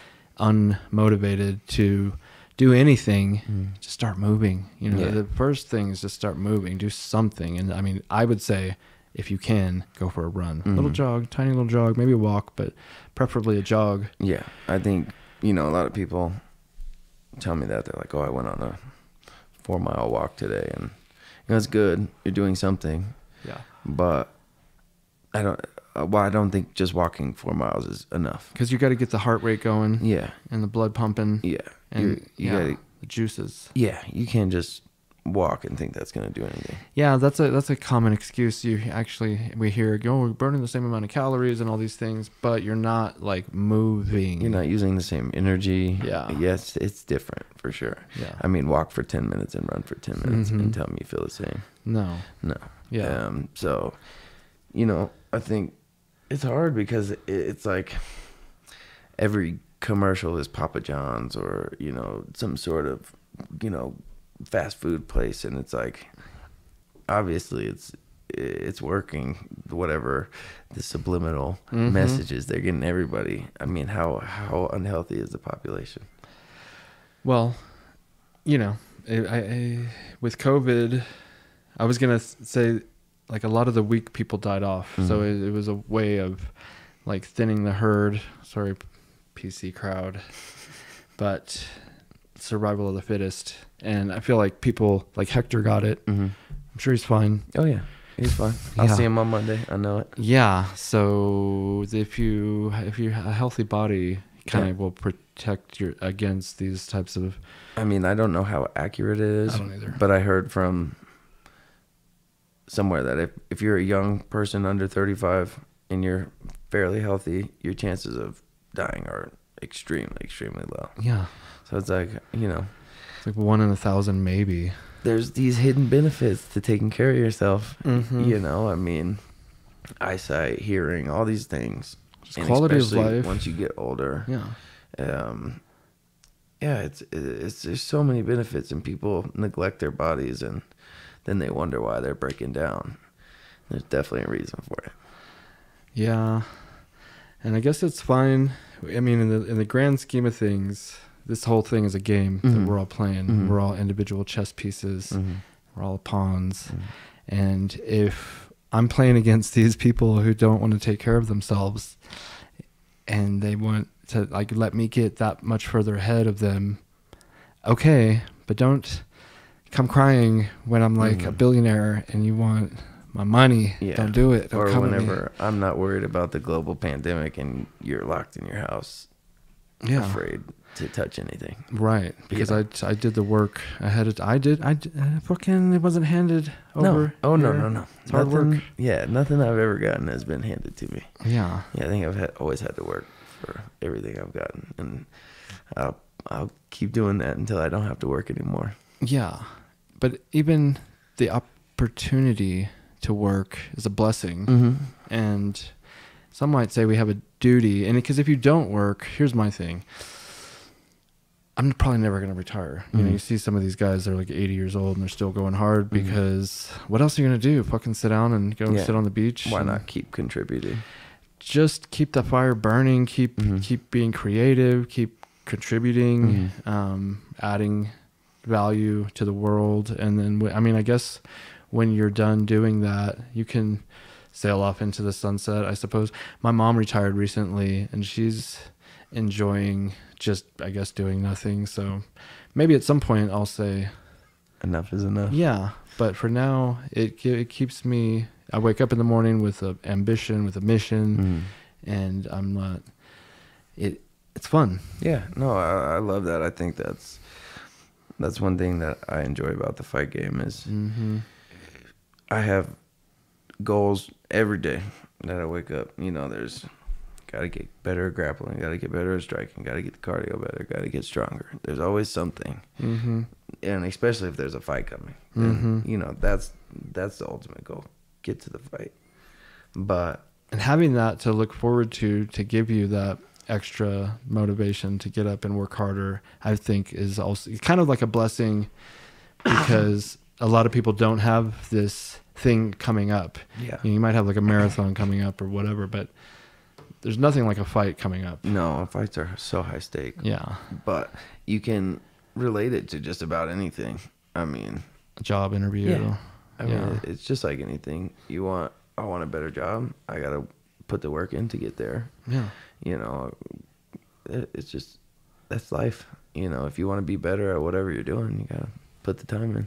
unmotivated to do anything, just start moving. The first thing is just start moving, do something. And I mean, I would say if you can, go for a run, little jog, tiny little jog, maybe a walk, but preferably a jog. Yeah. I think, a lot of people tell me that. They're like, oh, I went on a 4-mile walk today, and it's good. You're doing something. Yeah. But I don't think just walking 4 miles is enough. Because you got to get the heart rate going. Yeah. And the blood pumping. Yeah. And you gotta, the juices. Yeah. You can't just walk and think that's going to do anything. Yeah, that's a common excuse. We hear, we're burning the same amount of calories and all these things, but you're not like moving. You're not using the same energy. Yeah. Yes, it's different for sure. Yeah. I mean, walk for 10 minutes and run for 10 minutes and tell me you feel the same. No. Yeah. So, I think it's hard because it's like every commercial is Papa John's or, some sort of, fast food place. And it's like, obviously it's working, whatever the subliminal messages they're getting everybody. I mean, how unhealthy is the population? Well, you know, with COVID, I was gonna say like a lot of the weak people died off, so it was a way of like thinning the herd. Sorry, PC crowd, but survival of the fittest. And I feel like people like Hector got it. I'm sure he's fine. Oh yeah, he's fine. I'll Yeah. see him on Monday. I know it. Yeah. So if you have a healthy body, kind of will protect you against these types of. I mean, I don't know how accurate it is. I don't either. But I heard from somewhere that if you're a young person under 35 and you're fairly healthy, your chances of dying are extremely, extremely low. Yeah. So it's like, you know, It's like 1 in 1,000 maybe. there's these hidden benefits to taking care of yourself. Mhm. You know, I mean, eyesight, hearing, all these things. Just And quality of especially life. once you get older. Yeah. Yeah, it's there's so many benefits, and people neglect their bodies, and then they wonder why they're breaking down. There's definitely a reason for it. Yeah. And I guess it's fine. I mean, in the grand scheme of things, this whole thing is a game that we're all playing. We're all individual chess pieces. We're all pawns. And if I'm playing against these people who don't want to take care of themselves and they want to like let me get that much further ahead of them, okay, but don't come crying when I'm like a billionaire and you want my money. Yeah. Don't do it. Don't Or come at me. whenever I'm not worried about the global pandemic and you're locked in your house, Yeah. afraid to touch anything. Right, because Yeah. I did the work ahead of I did fucking it wasn't handed over. No. Oh no, here. no, no. It's hard Nothing, work. Yeah, nothing I've ever gotten has been handed to me. Yeah. Yeah, I think I've always had to work for everything I've gotten, and I'll keep doing that until I don't have to work anymore. Yeah. But even the opportunity to work is a blessing. And some might say we have a duty, and because if you don't work, here's my thing. I'm probably never going to retire. You know, you see some of these guys, they're like 80 years old and they're still going hard because what else are you going to do? Fucking sit down and go Yeah. sit on the beach? Why and not keep contributing? just keep the fire burning, keep being creative, keep contributing, adding value to the world. And then, I mean, I guess when you're done doing that, you can sail off into the sunset, I suppose. My mom retired recently and she's enjoying just, I guess, doing nothing. So maybe at some point I'll say, Enough is enough. yeah, but for now, it keeps me. I wake up in the morning with an ambition, with a mission, and I'm not. It's fun. Yeah, no, I love that. I think that's one thing that I enjoy about the fight game is I have goals every day that I wake up. You know, there's got to get better at grappling, got to get better at striking, got to get the cardio better, got to get stronger. There's always something, and especially if there's a fight coming, then, you know, that's the ultimate goal. Get to the fight, but And having that to look forward to give you that extra motivation to get up and work harder, I think is also kind of like a blessing because a lot of people don't have this thing coming up. Yeah. You might have like a marathon coming up or whatever, but there's nothing like a fight coming up. no, fights are so high stake. Yeah. But you can relate it to just about anything. I mean, A job interview. Yeah. I Yeah. mean, it's just like anything. I want a better job. I got to put the work in to get there. Yeah. You know, it's just, that's life. You know, if you want to be better at whatever you're doing, you got to put the time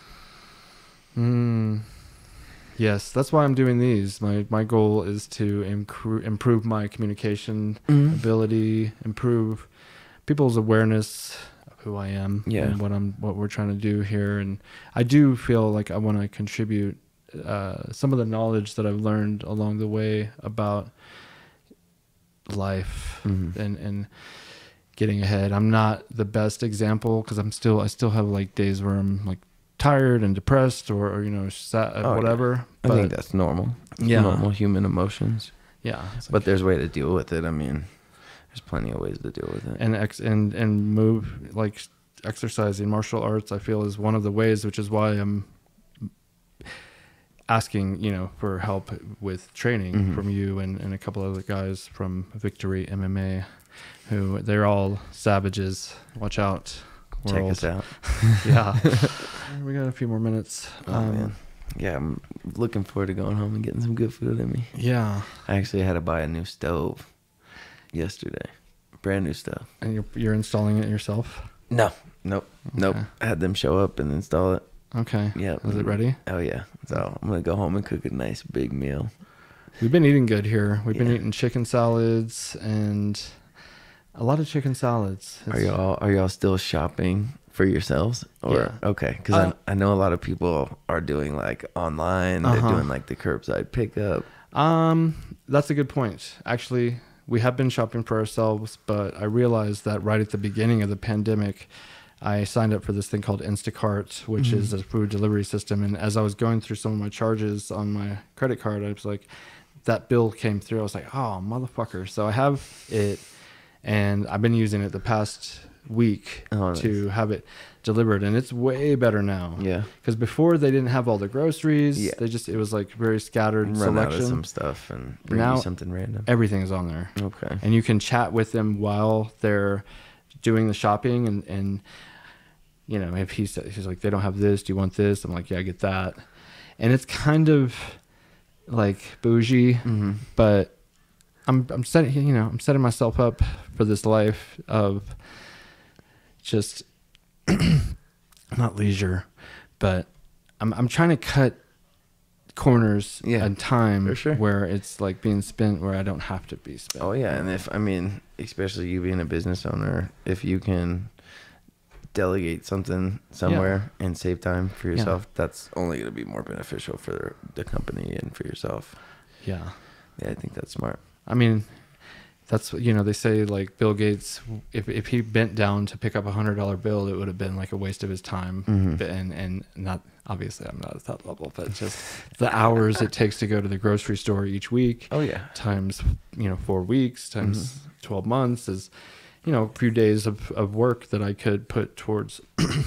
in. Yes, that's why I'm doing these. My goal is to improve my communication ability, improve people's awareness of who I am and what we're trying to do here. And I do feel like I want to contribute some of the knowledge that I've learned along the way about life and getting ahead. I'm not the best example because I still have like days where I'm like tired and depressed or you know sad, whatever. I think that's normal. Yeah. Normal human emotions. Yeah, it's But there's a way to deal with it. I mean, there's plenty of ways to deal with it. and move like exercising martial arts. I feel is one of the ways, which is why I'm asking for help with training from you and a couple other guys from Victory MMA, who they're all savages. Watch out. Check world. us out. Yeah. We got a few more minutes. Oh, man. Yeah, I'm looking forward to going home and getting some good food in me. Yeah. I actually had to buy a new stove yesterday. Brand new stove. And you're installing it yourself? Nope. I had them show up and install it. Okay. Yeah. Is it ready? Oh, yeah. So I'm going to go home and cook a nice big meal. We've been eating good here. We've been Yeah. eating chicken salads and a lot of chicken salads. Are y'all still shopping for yourselves? Or Yeah. okay, because I know a lot of people are doing like online. They're doing like the curbside pickup. That's a good point. Actually, we have been shopping for ourselves, but I realized that right at the beginning of the pandemic, I signed up for this thing called Instacart, which is a food delivery system. And as I was going through some of my charges on my credit card, I was like, that bill came through. I was like, oh, motherfucker. So I have it, and I've been using it the past week to have it delivered, and it's way better now. Yeah. Because before they didn't have all the groceries. Yeah. It was like very scattered Run out selection. of some stuff and bring Now, you something random. Everything's on there. Okay. And you can chat with them while they're doing the shopping, and you know, if he's like, they don't have this, do you want this? I'm like, yeah, I get that. And it's kind of like bougie, but I'm setting myself up for this life of just not leisure, but I'm trying to cut corners and time for sure. where it's like being spent where I don't have to be spent. Oh yeah, and especially you being a business owner, if you can delegate something somewhere and save time for yourself, that's only going to be more beneficial for the company and for yourself. Yeah, I think that's smart. I mean, that's, they say like Bill Gates, if he bent down to pick up $100 bill, it would have been like a waste of his time. And not, obviously I'm not at that level, but just the hours it takes to go to the grocery store each week. Oh yeah. Times, 4 weeks times 12 months is, a few days of work that I could put towards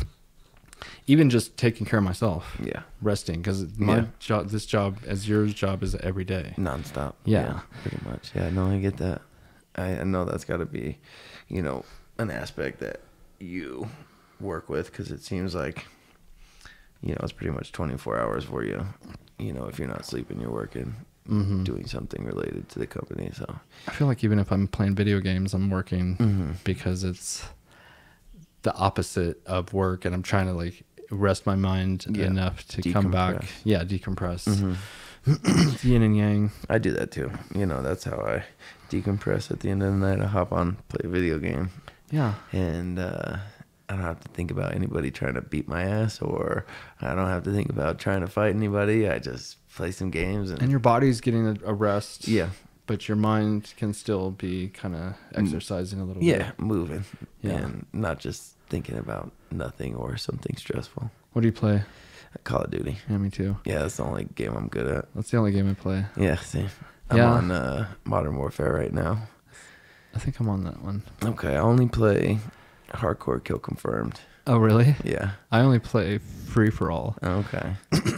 even just taking care of myself. Yeah. Resting. Cause this job as your job is every day. Nonstop. Yeah. Pretty much. Yeah. No, I get that. I know that's got to be, an aspect that you work with, because it seems like, it's pretty much 24 hours for you. If you're not sleeping, you're working, doing something related to the company. So I feel like even if I'm playing video games, I'm working because it's the opposite of work, and I'm trying to like rest my mind enough to come back. Yeah, decompress. Yin and yang. I do that too. That's how I decompress at the end of the night. I hop on, play a video game. Yeah. And I don't have to think about anybody trying to beat my ass, or I don't have to think about trying to fight anybody. I just play some games. And your body's getting a rest. Yeah. But your mind can still be kind of exercising a little bit. Yeah, moving. Yeah. And not just thinking about nothing or something stressful. What do you play? Call of Duty. Yeah, me too. Yeah, that's the only game I'm good at. That's the only game I play. Yeah, see. I'm on Modern Warfare right now. I think I'm on that one. Okay, I only play Hardcore Kill Confirmed. Oh, really? Yeah. I only play Free for All. Okay.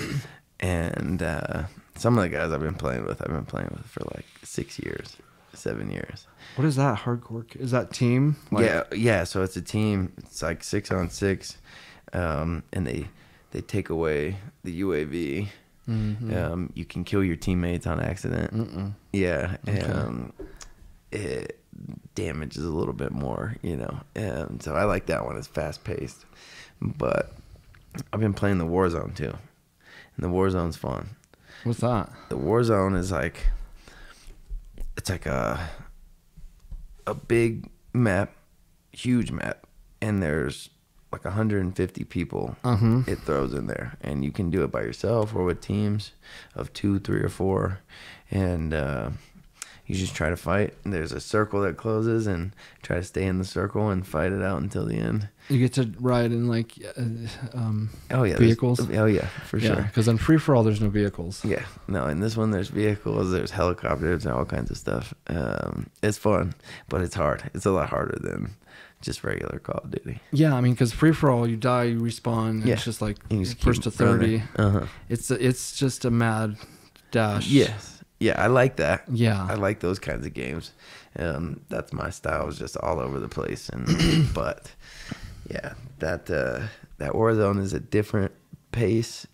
And some of the guys I've been playing with for like 6 years, 7 years. What is that? Hardcore? Is that team? Yeah. So it's a team. It's like 6-on-6, and they take away the UAV. You can kill your teammates on accident. Yeah. Okay. It damages a little bit more, and so I like that one. It's fast paced, but I've been playing the Warzone too, and the Warzone's fun. What's that? The Warzone is like, it's like a big map, huge map, and there's like 150 people it throws in there, and you can do it by yourself or with teams of 2, 3, or 4, and you just try to fight. And there's a circle that closes, and try to stay in the circle and fight it out until the end. You get to ride in like vehicles. Oh yeah, for sure. Because on Free for All, there's no vehicles. Yeah, no. In this one, there's vehicles, there's helicopters, and all kinds of stuff. It's fun, but it's hard. It's a lot harder than just regular Call of Duty. Yeah, I mean, because Free for All, you die, you respawn. And Yeah. It's just like You just first keep to 30. running. It's just a mad dash. Yes. Yeah, I like that. Yeah. I like those kinds of games. That's my style. It's just all over the place. And but Yeah, that Warzone is a different pace,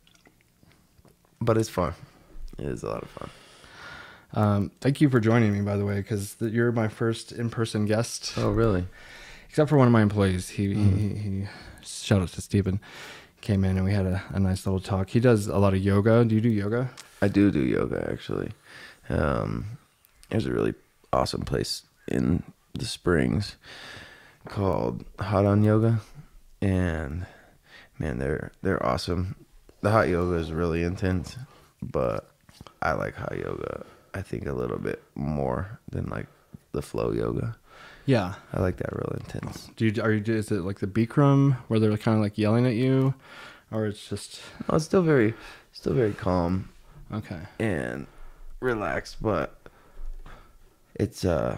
but it's fun. It is a lot of fun. Thank you for joining me, by the way, because you're my first in-person guest. Oh, really? Except for one of my employees. He shout out to Steven, came in and we had a nice little talk. He does a lot of yoga. Do you do yoga? I do yoga, actually. There's a really awesome place in the Springs called Hot On Yoga, and man, they're awesome. The hot yoga is really intense, but I like hot yoga, I think, a little bit more than like the flow yoga. Yeah. I like that real intense. Is it like the Bikram where they're kind of like yelling at you, or it's just? Oh, it's still very calm. Okay. And relaxed, but it's the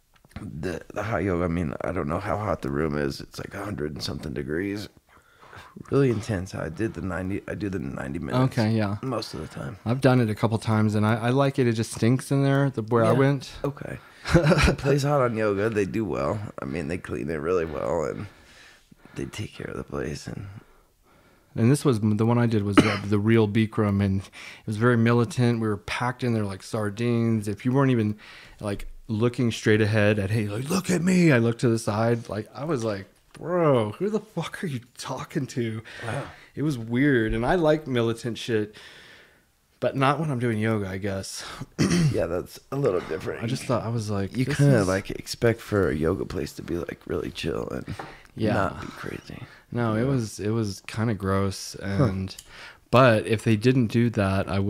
hot yoga. I mean, I don't know how hot the room is. It's like 100 and something degrees. Really intense. I do the 90 minutes. Okay, yeah. Most of the time. I've done it a couple times and I like it. It just stinks in there. Where I went. Okay. The place Hot On Yoga, they do well. I mean, they clean it really well and they take care of the place. And this was the one I did was the real Bikram, and it was very militant. We were packed in there like sardines. If you weren't even like looking straight ahead at, hey, like, look at me, I looked to the side. Like, I was like, bro, who the fuck are you talking to? Wow. It was weird. And I like militant shit, but not when I'm doing yoga, I guess. Yeah, that's a little different. I just thought, I was like, you kind of like expect for a yoga place to be like really chill and not be crazy. No, it was kind of gross, and but if they didn't do that, I'd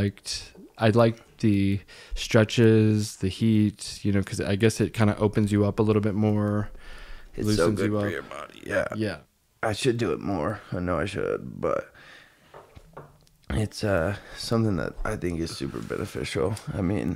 liked the stretches, the heat, because I guess it kind of opens you up a little bit more. It's so good for your body. Yeah. Yeah. I should do it more. I know I should, but it's something that I think is super beneficial. I mean,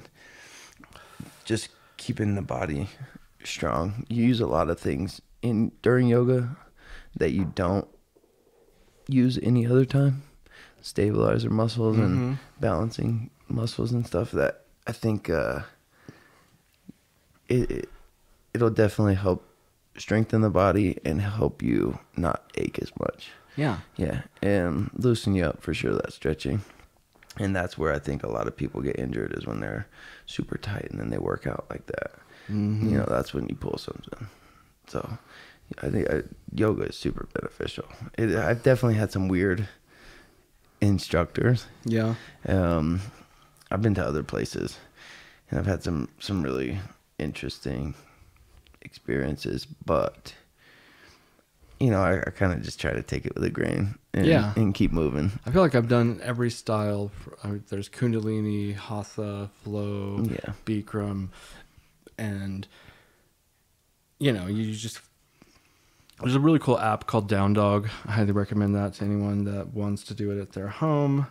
just keeping the body strong. You use a lot of things during yoga that you don't use any other time. Stabilizer muscles and balancing muscles and stuff that I think it'll definitely help strengthen the body and help you not ache as much. Yeah. Yeah, and loosen you up for sure, that stretching. And that's where I think a lot of people get injured, is when they're super tight and then they work out like that. Mm-hmm. That's when you pull something. So I think yoga is super beneficial. I've definitely had some weird instructors. Yeah. I've been to other places, and I've had some really interesting experiences, but I kind of just try to take it with a grain and keep moving. I feel like I've done every style. There's Kundalini, Hatha, Flow, Bikram, and you just, there's a really cool app called Down Dog. I highly recommend that to anyone that wants to do it at their home.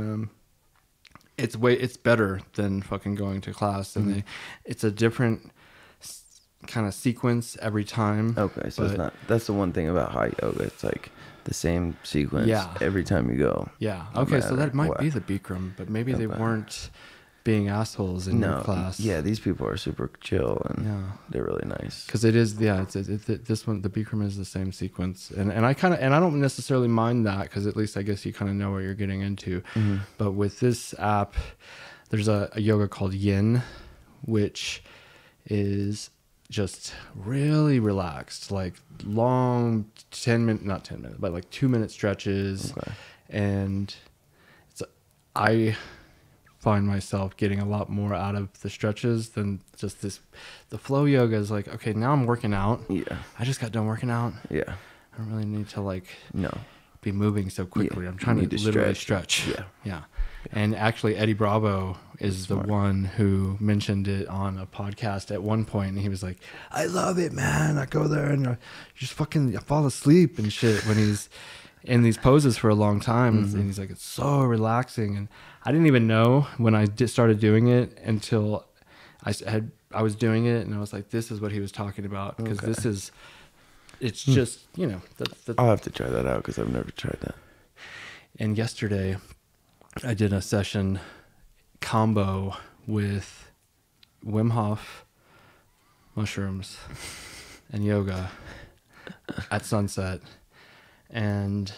It's better than fucking going to class, and it's a different kind of sequence every time. Okay, so it's not. That's the one thing about hot yoga. It's like the same sequence every time you go. Yeah. Okay, so that might be the Bikram, but maybe they weren't being assholes in your class. Yeah, these people are super chill and they're really nice. Because it is, this one, the Bikram is the same sequence, and I don't necessarily mind that, because at least I guess you kind of know what you're getting into. Mm-hmm. But with this app, there's a yoga called Yin, which is just really relaxed, like long 2-minute stretches. Okay. And I find myself getting a lot more out of the stretches than just this. The flow yoga is like, okay, now I'm working out. Yeah. I just got done working out. Yeah. I don't really need to be moving so quickly. Yeah. I'm trying to literally stretch. Yeah. Yeah. And actually, Eddie Bravo is the one who mentioned it on a podcast at one point, and he was like, "I love it, man. I go there and I fall asleep and shit when he's in these poses for a long time." Mm-hmm. And he's like, "It's so relaxing." And I didn't even know when I started doing it until I was doing it, and I was like, "This is what he was talking about," because it's just I'll have to try that out because I've never tried that. And yesterday, I did a session combo with Wim Hof, mushrooms, and yoga. at sunset, and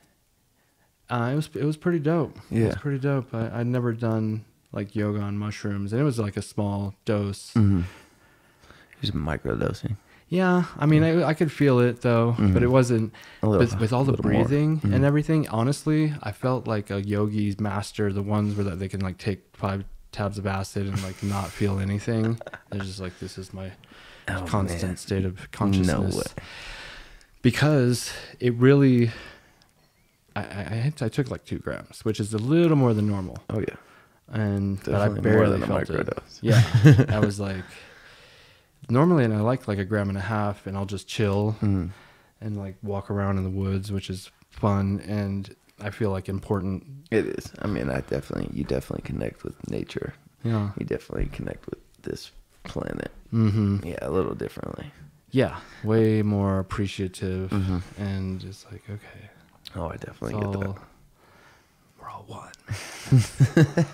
it was pretty dope. It was Yeah. pretty dope. I'd never done like yoga on mushrooms, and it was like a small dose. Just microdosing. Yeah, I mean, I could feel it though, but it wasn't A little- with all the little more. breathing and everything. Honestly, I felt like a yogi's master, the ones where that they can like take 5 tabs of acid and like not feel anything. They're just like, this is my constant man. state of consciousness. No way. Because it really, I took like 2 grams, which is a little more than normal, Oh yeah. and but I Definitely more barely than a felt it. microdose. Yeah, I was like, normally, and I like 1.5 grams, and I'll just chill and like walk around in the woods, which is fun, and I feel like important. It is. I mean, you definitely connect with nature. Yeah, You definitely connect with this planet. Yeah, a little differently. yeah, way more appreciative, and it's like, okay, Oh, I definitely it's get that. all, we're all one.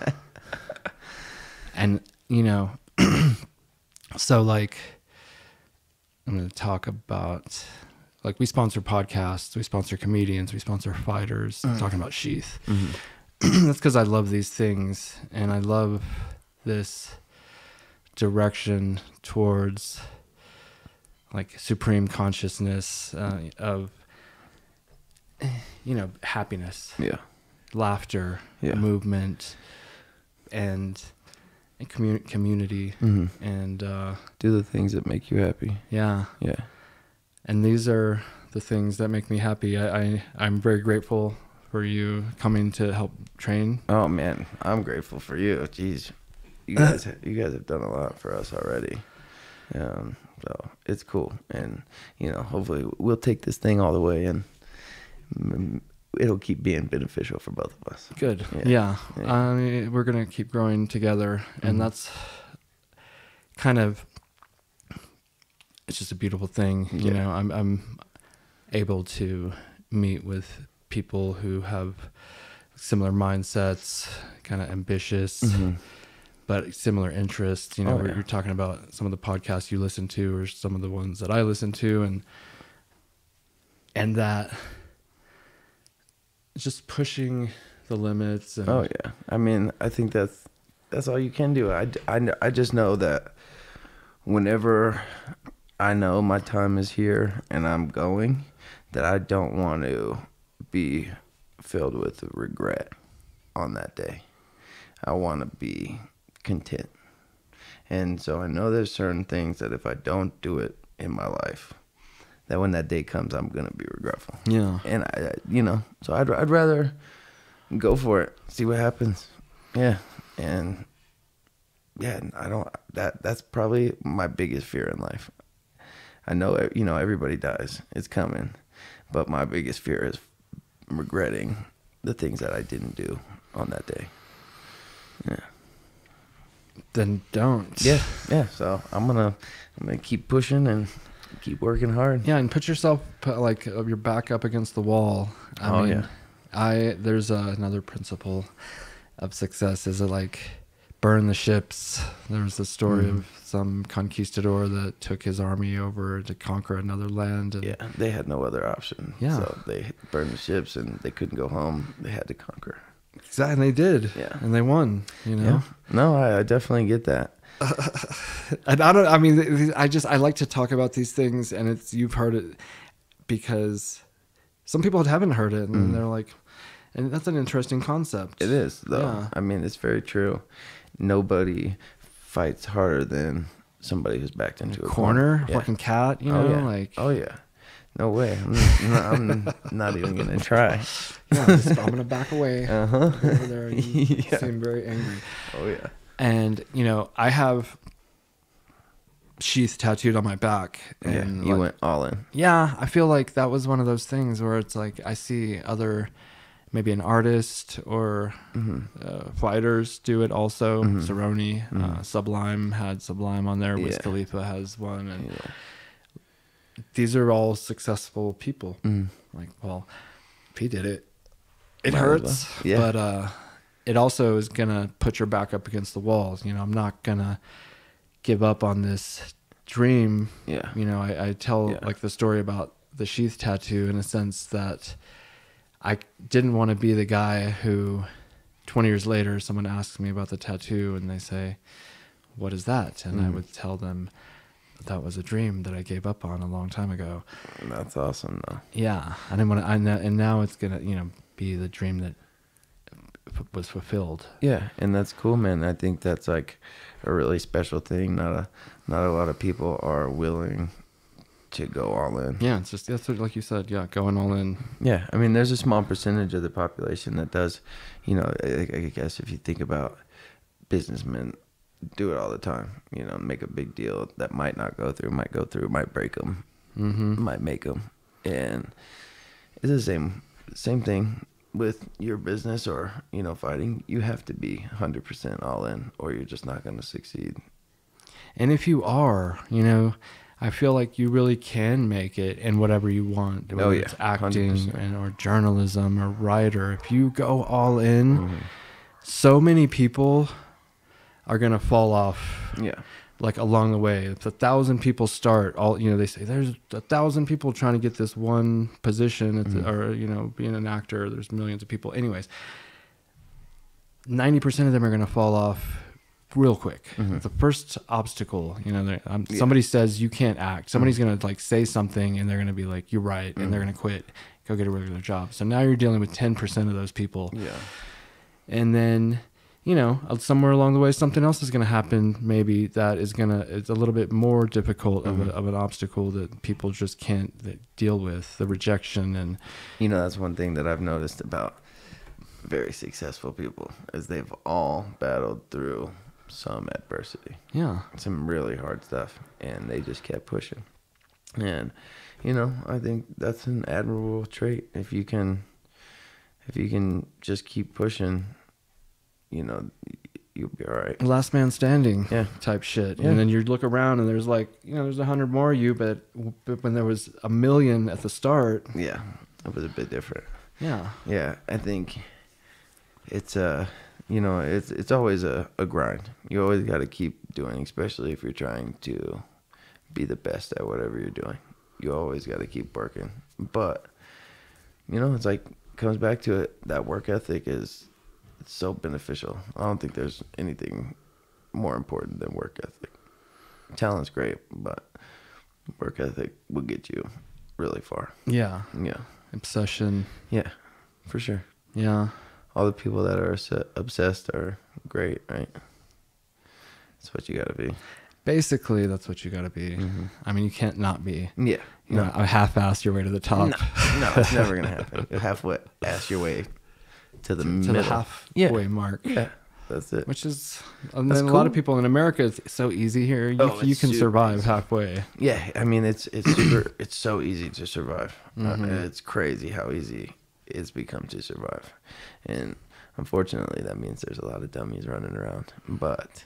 And you know, so like, I'm going to talk about, like, we sponsor podcasts, we sponsor comedians, we sponsor fighters. I'm talking about Sheath. That's because I love these things, and I love this direction towards like supreme consciousness of, you know, happiness, Yeah. laughter, Yeah. movement, and community, and Do the things that make you happy. yeah. Yeah. And these are the things that make me happy. I'm very grateful for you coming to help train. Oh man, I'm grateful for you. Jeez, you guys have done a lot for us already. So it's cool, and you know, hopefully we'll take this thing all the way, and it'll keep being beneficial for both of us. Good. Yeah. Yeah. I mean, we're going to keep growing together, and that's kind of, it's just a beautiful thing. You Yeah. know, I'm able to meet with people who have similar mindsets, kind of ambitious, but similar interests. You know, Oh, yeah. you're talking about some of the podcasts you listen to, or some of the ones that I listen to, and that just pushing the limits. And Oh yeah, I mean, I think that's all you can do. I just know that whenever I know my time is here and I'm going, that I don't want to be filled with regret on that day. I want to be content. And so I know there's certain things that if I don't do it in my life, that when that day comes, I'm going to be regretful. Yeah. And so I'd rather go for it, see what happens. Yeah. And yeah, that's probably my biggest fear in life. I know, everybody dies. It's coming. But my biggest fear is regretting the things that I didn't do on that day. Yeah. Then don't. Yeah. Yeah. So I'm gonna keep pushing and keep working hard. Yeah, and put like your back up against the wall. There's another principle of success is like burn the ships. There was the story of some conquistador that took his army over to conquer another land. And Yeah, they had no other option. Yeah. So they burned the ships and they couldn't go home. They had to conquer. exactly, and they did. Yeah. And they won, you know? Yeah. No, I definitely get that. And I like to talk about these things, and you've heard it, because some people haven't heard it, and they're like, and that's an interesting concept. It is, though. Yeah. I mean, it's very true. Nobody fights harder than somebody who's backed into a Corner, Yeah. fucking cat, you know? Oh, yeah. Like, Oh, yeah. No way. I'm not even going to try. yeah, I'm going to back away. Uh-huh. Over there, you Yeah. seem very angry. Oh, yeah. And, I have Sheath tattooed on my back. And You went all in. Yeah, I feel like that was one of those things where it's like I see maybe an artist or fighters do it also. Cerrone, Sublime had Sublime on there. Wiz Yeah. Khalifa has one. And Yeah. these are all successful people. Like, well, if he did it, it Might as hurts. well. Yeah. But it also is going to put your back up against the walls. I'm not going to give up on this dream. Yeah. I tell Yeah. like the story about the sheath tattoo in a sense that I didn't want to be the guy who 20 years later someone asks me about the tattoo and they say, what is that? And I would tell them that was a dream that I gave up on a long time ago. That's awesome, though. Yeah, I didn't want to, and now it's gonna, be the dream that was fulfilled. Yeah, and that's cool, man. I think that's like a really special thing. Not a lot of people are willing to go all in. Yeah, it's just that's what, like you said. Yeah, going all in. Yeah, I mean, there's a small percentage of the population that does. I guess if you think about businessmen, do it all the time. Make a big deal that might not go through, might go through, might break them, might make them, and it's the same thing with your business or fighting. You have to be 100% all in, or you're just not going to succeed. And if you are, I feel like you really can make it in whatever you want. Whether it's acting or journalism or writer. If you go all in, so many people are going to fall off. Yeah. Like along the way. If 1,000 people start, they say there's 1,000 people trying to get this one position or being an actor, there's millions of people. Anyways, 90% of them are going to fall off real quick. The first obstacle, somebody says you can't act. Somebody's going to like say something and they're going to be like, you're right. And they're going to quit, go get a regular job. So now you're dealing with 10% of those people. Yeah. And then, somewhere along the way, something else is going to happen. Maybe that is it's a little bit more difficult of an obstacle that people just can't deal with, the rejection. And, that's one thing that I've noticed about very successful people is they've all battled through some adversity. Yeah. Some really hard stuff. And they just kept pushing. And, I think that's an admirable trait. If you can just keep pushing, you'll be all right. Last man standing type shit. Yeah. And then you look around and there's there's 100 more of you, but when there was 1 million at the start. Yeah, it was a bit different. Yeah. Yeah, I think it's it's always a grind. You always got to keep doing, especially if you're trying to be the best at whatever you're doing. You always got to keep working. But, it's like, comes back to it, that work ethic it's so beneficial. I don't think there's anything more important than work ethic. Talent's great, but work ethic will get you really far. Yeah. Yeah. Obsession. Yeah, for sure. Yeah. All the people that are obsessed are great, right? That's what you got to be. Basically, that's what you got to be. I mean, you can't not be. Yeah. Half-assed your way to the top. No, it's never going to happen. You half-ass your way to the middle. To the halfway mark. Yeah, that's it. Which is, and then a lot of people in America, it's so easy here. You can survive halfway. Yeah, I mean, it's super, it's so easy to survive. It's crazy how easy it's become to survive. And unfortunately, that means there's a lot of dummies running around. But,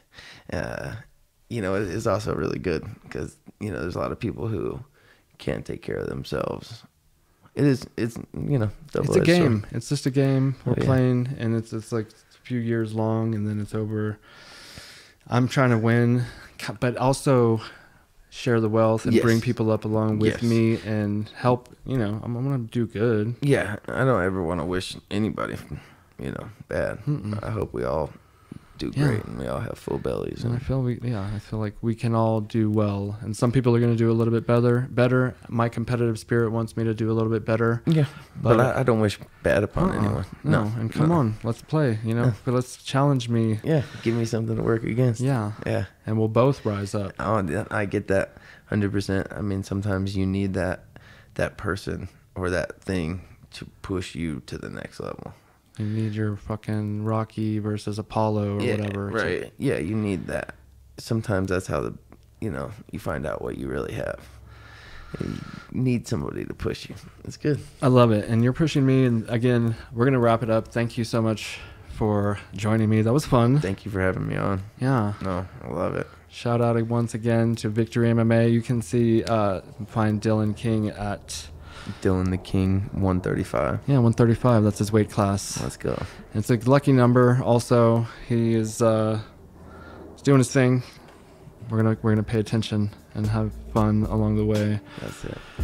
it's also really good because, there's a lot of people who can't take care of themselves. It's a game. Sword. It's just a game we're playing, and it's like a few years long, and then it's over. I'm trying to win, but share the wealth and bring people up along with me and help. I'm gonna do good. Yeah, I don't ever want to wish anybody, bad. I hope we all do great and we all have full bellies. And I feel like we can all do well. And some people are going to do a little bit better. My competitive spirit wants me to do a little bit better. Yeah, but I don't wish bad upon anyone. No, and come on, let's play. But let's challenge me. Yeah, give me something to work against. Yeah, and we'll both rise up. Oh, I get that 100%. I mean, sometimes you need that person or that thing to push you to the next level. You need your fucking Rocky versus Apollo or whatever. Right. Yeah, you need that. Sometimes that's how you find out what you really have. You need somebody to push you. It's good. I love it. And you're pushing me. And again, we're going to wrap it up. Thank you so much for joining me. That was fun. Thank you for having me on. Yeah. No, I love it. Shout out once again to Victory MMA. You can find Dylan King at Dylan the King 135. Yeah, 135. That's his weight class. Let's go. It's a lucky number. Also, he is he's doing his thing. We're gonna pay attention and have fun along the way. That's it.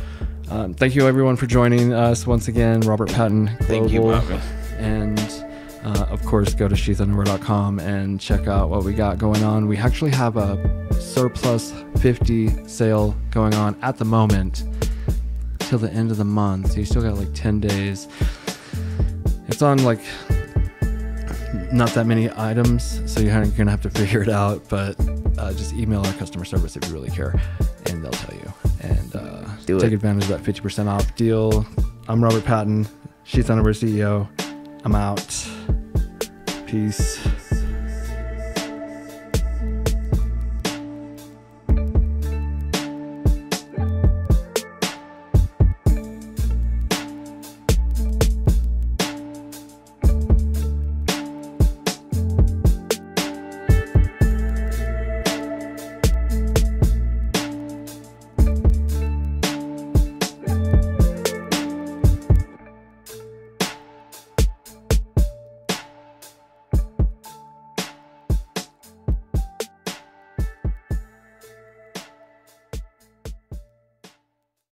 Thank you everyone for joining us once again. Robert Patton Global. Thank you, Bobby. And of course, go to sheathunderwear.com and check out what we got going on. We actually have a surplus 50 sale going on at the moment till the end of the month. So you still got like 10 days. It's on like not that many items, so you're gonna have to figure it out. But just email our customer service if you really care, and they'll tell you. And take advantage of that 50% off deal. I'm Robert Patton, Sheath Underwear CEO. I'm out. Peace.